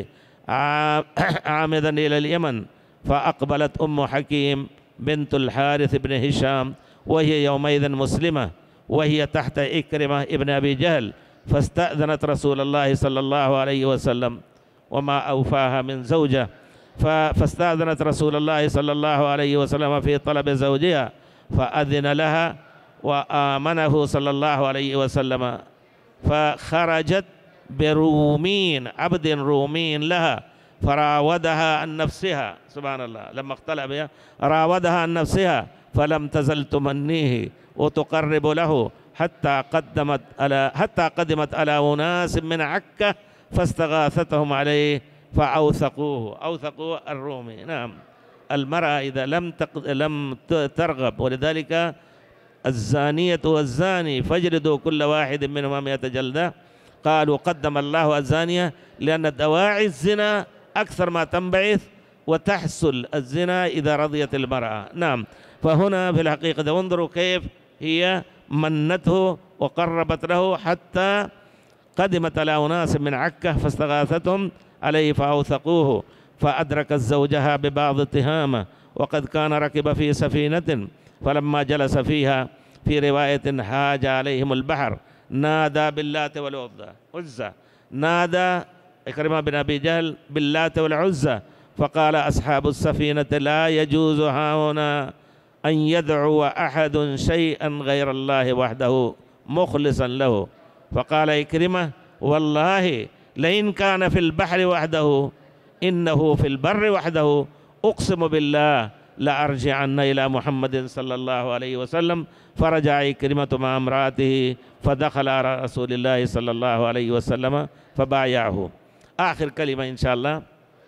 [SPEAKER 1] عامدا إلى اليمن، فأقبلت أم حكيم بنت الحارث بن هشام وهي يومئذ مسلمة وهي تحت عكرمة ابن أبي جهل، فاستأذنت رسول الله صلى الله عليه وسلم وما أوفاها من زوجة، فاستأذنت رسول الله صلى الله عليه وسلم في طلب زوجها فأذن لها وآمنه صلى الله عليه وسلم، فخرجت برومين عبد رومين لها فراودها عن نفسها، سبحان الله، لما اختلع بها راودها عن نفسها فلم تزل تمنيه وتقرب له حتى قدمت على حتى قدمت على أناس من عكا فاستغاثتهم عليه فأوثقوه. أوثقوا الرومي. نعم، المرأة إذا لم تق... لم ترغب، ولذلك الزانية والزاني فاجلدوا كل واحد منهما مئة جلدة. قالوا قدم الله الزانية لأن دواعي الزنا أكثر ما تنبعث وتحصل الزنا إذا رضيت المرأة. نعم، فهنا في الحقيقة انظروا كيف هي منته وقربت له حتى قدمت على أناس من عكا فاستغاثتهم عليه فأوثقوه، فأدركت زوجها ببعض التهامة وقد كان ركب في سفينة، فلما جلس فيها في رواية هاج عليهم البحر نادى باللات والعزى، نادى إكرمة بن أبي جهل باللات والعزى، فقال أصحاب السفينة لا يجوز هنا أن يدعو أحد شيئا غير الله وحده مخلصا له. فقال إكرمة والله لئن كان في البحر وحده إنه في البر وحده أقسم بالله لأرجعن إلى محمد صلى الله عليه وسلم. فرجع إكرمة مع امرأته فدخل على رسول الله صلى الله عليه وسلم فبايعه. آخر كلمة إن شاء الله،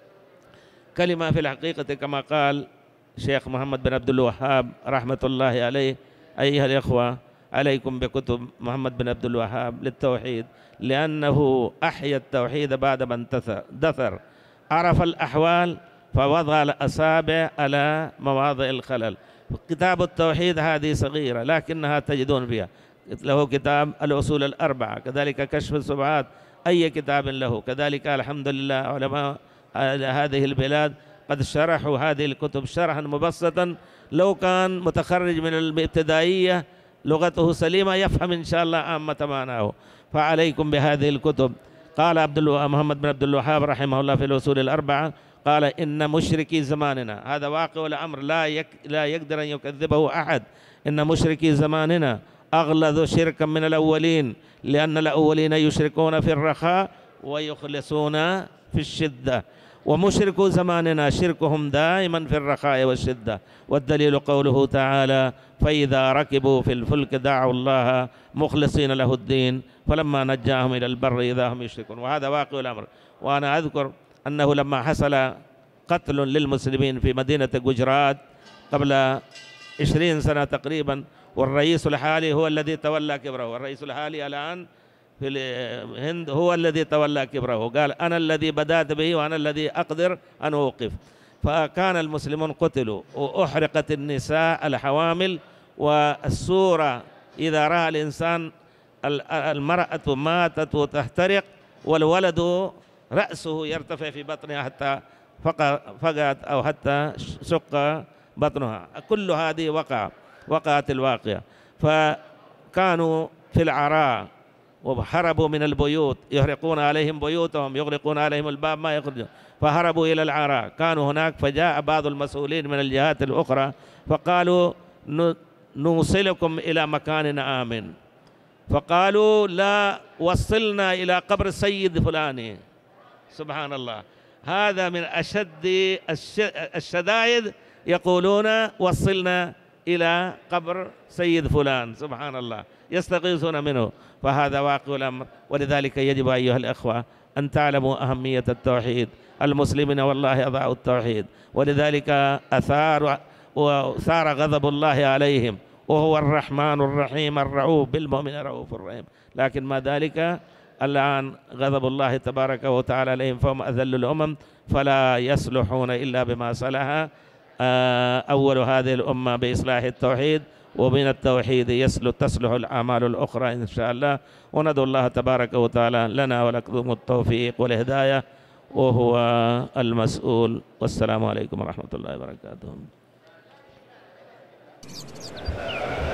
[SPEAKER 1] كلمة في الحقيقة كما قال شيخ محمد بن عبد الوهاب رحمة الله عليه: أيها الإخوة، عليكم بكتب محمد بن عبد الوهاب للتوحيد، لأنه أحيا التوحيد بعد ما اندثر، عرف الأحوال فوضع الأصابع على مواضع الخلل. كتاب التوحيد هذه صغيرة لكنها تجدون فيها، له كتاب الأصول الأربعة، كذلك كشف السبعات، أي كتاب له، كذلك الحمد لله علماء هذه البلاد قد شرحوا هذه الكتب شرحا مبسطا، لو كان متخرج من الابتدائية لغته سليمة يفهم إن شاء الله عامة معناه. فعليكم بهذه الكتب. قال عبد محمد بن عبد الوهاب رحمه الله في الأصول الأربعة، قال إن مشركي زماننا، هذا واقع الأمر لا يك لا يقدر أن يكذبه أحد، إن مشركي زماننا أغلظ شركا من الأولين، لأن الأولين يشركون في الرخاء ويخلصون في الشدة، ومشركو زماننا شركهم دائما في الرخاء والشدة. والدليل قوله تعالى: فإذا ركبوا في الفلك دعوا الله مخلصين له الدين فلما نجاهم إلى البر إذا هم يشركون. وهذا واقع الأمر. وأنا أذكر أنه لما حصل قتل للمسلمين في مدينة جوجرات قبل عشرين سنة تقريبا، والرئيس الحالي هو الذي تولى كبره، والرئيس الحالي الآن في الهند هو الذي تولى كبره، قال أنا الذي بدأت به وأنا الذي أقدر أن أوقف. فكان المسلمون قتلوا وأحرقت النساء الحوامل، والصورة إذا رأى الإنسان المرأة ماتت وتحترق والولد رأسه يرتفع في بطنها حتى فقعت أو حتى شق بطنها، كل هذه وقع وقعت الواقعة. فكانوا في العراء وهربوا من البيوت، يحرقون عليهم بيوتهم، يغلقون عليهم الباب ما يخرجون، فهربوا إلى العراء. كانوا هناك فجاء بعض المسؤولين من الجهات الأخرى فقالوا نوصلكم إلى مكان آمن، فقالوا لا، وصلنا إلى قبر السيد فلاني. سبحان الله، هذا من أشد الشدائد، يقولون وصلنا إلى قبر سيد فلان، سبحان الله، يستغيثون منه. فهذا واقع الأمر. ولذلك يجب أيها الأخوة أن تعلموا أهمية التوحيد. المسلمين والله أضاعوا التوحيد، ولذلك أثار وثار غضب الله عليهم، وهو الرحمن الرحيم الرؤوف بالمؤمن الرؤوف الرحيم. لكن ما ذلك الآن غضب الله تبارك وتعالى عليهم فهم أذل الأمم، فلا يصلحون إلا بما صلح أول هذه الأمة بإصلاح التوحيد، ومن التوحيد يصلح تصلح الأعمال الأخرى إن شاء الله. وندعو الله تبارك وتعالى لنا ولكم التوفيق والهداية، وهو المسؤول. والسلام عليكم ورحمة الله وبركاته.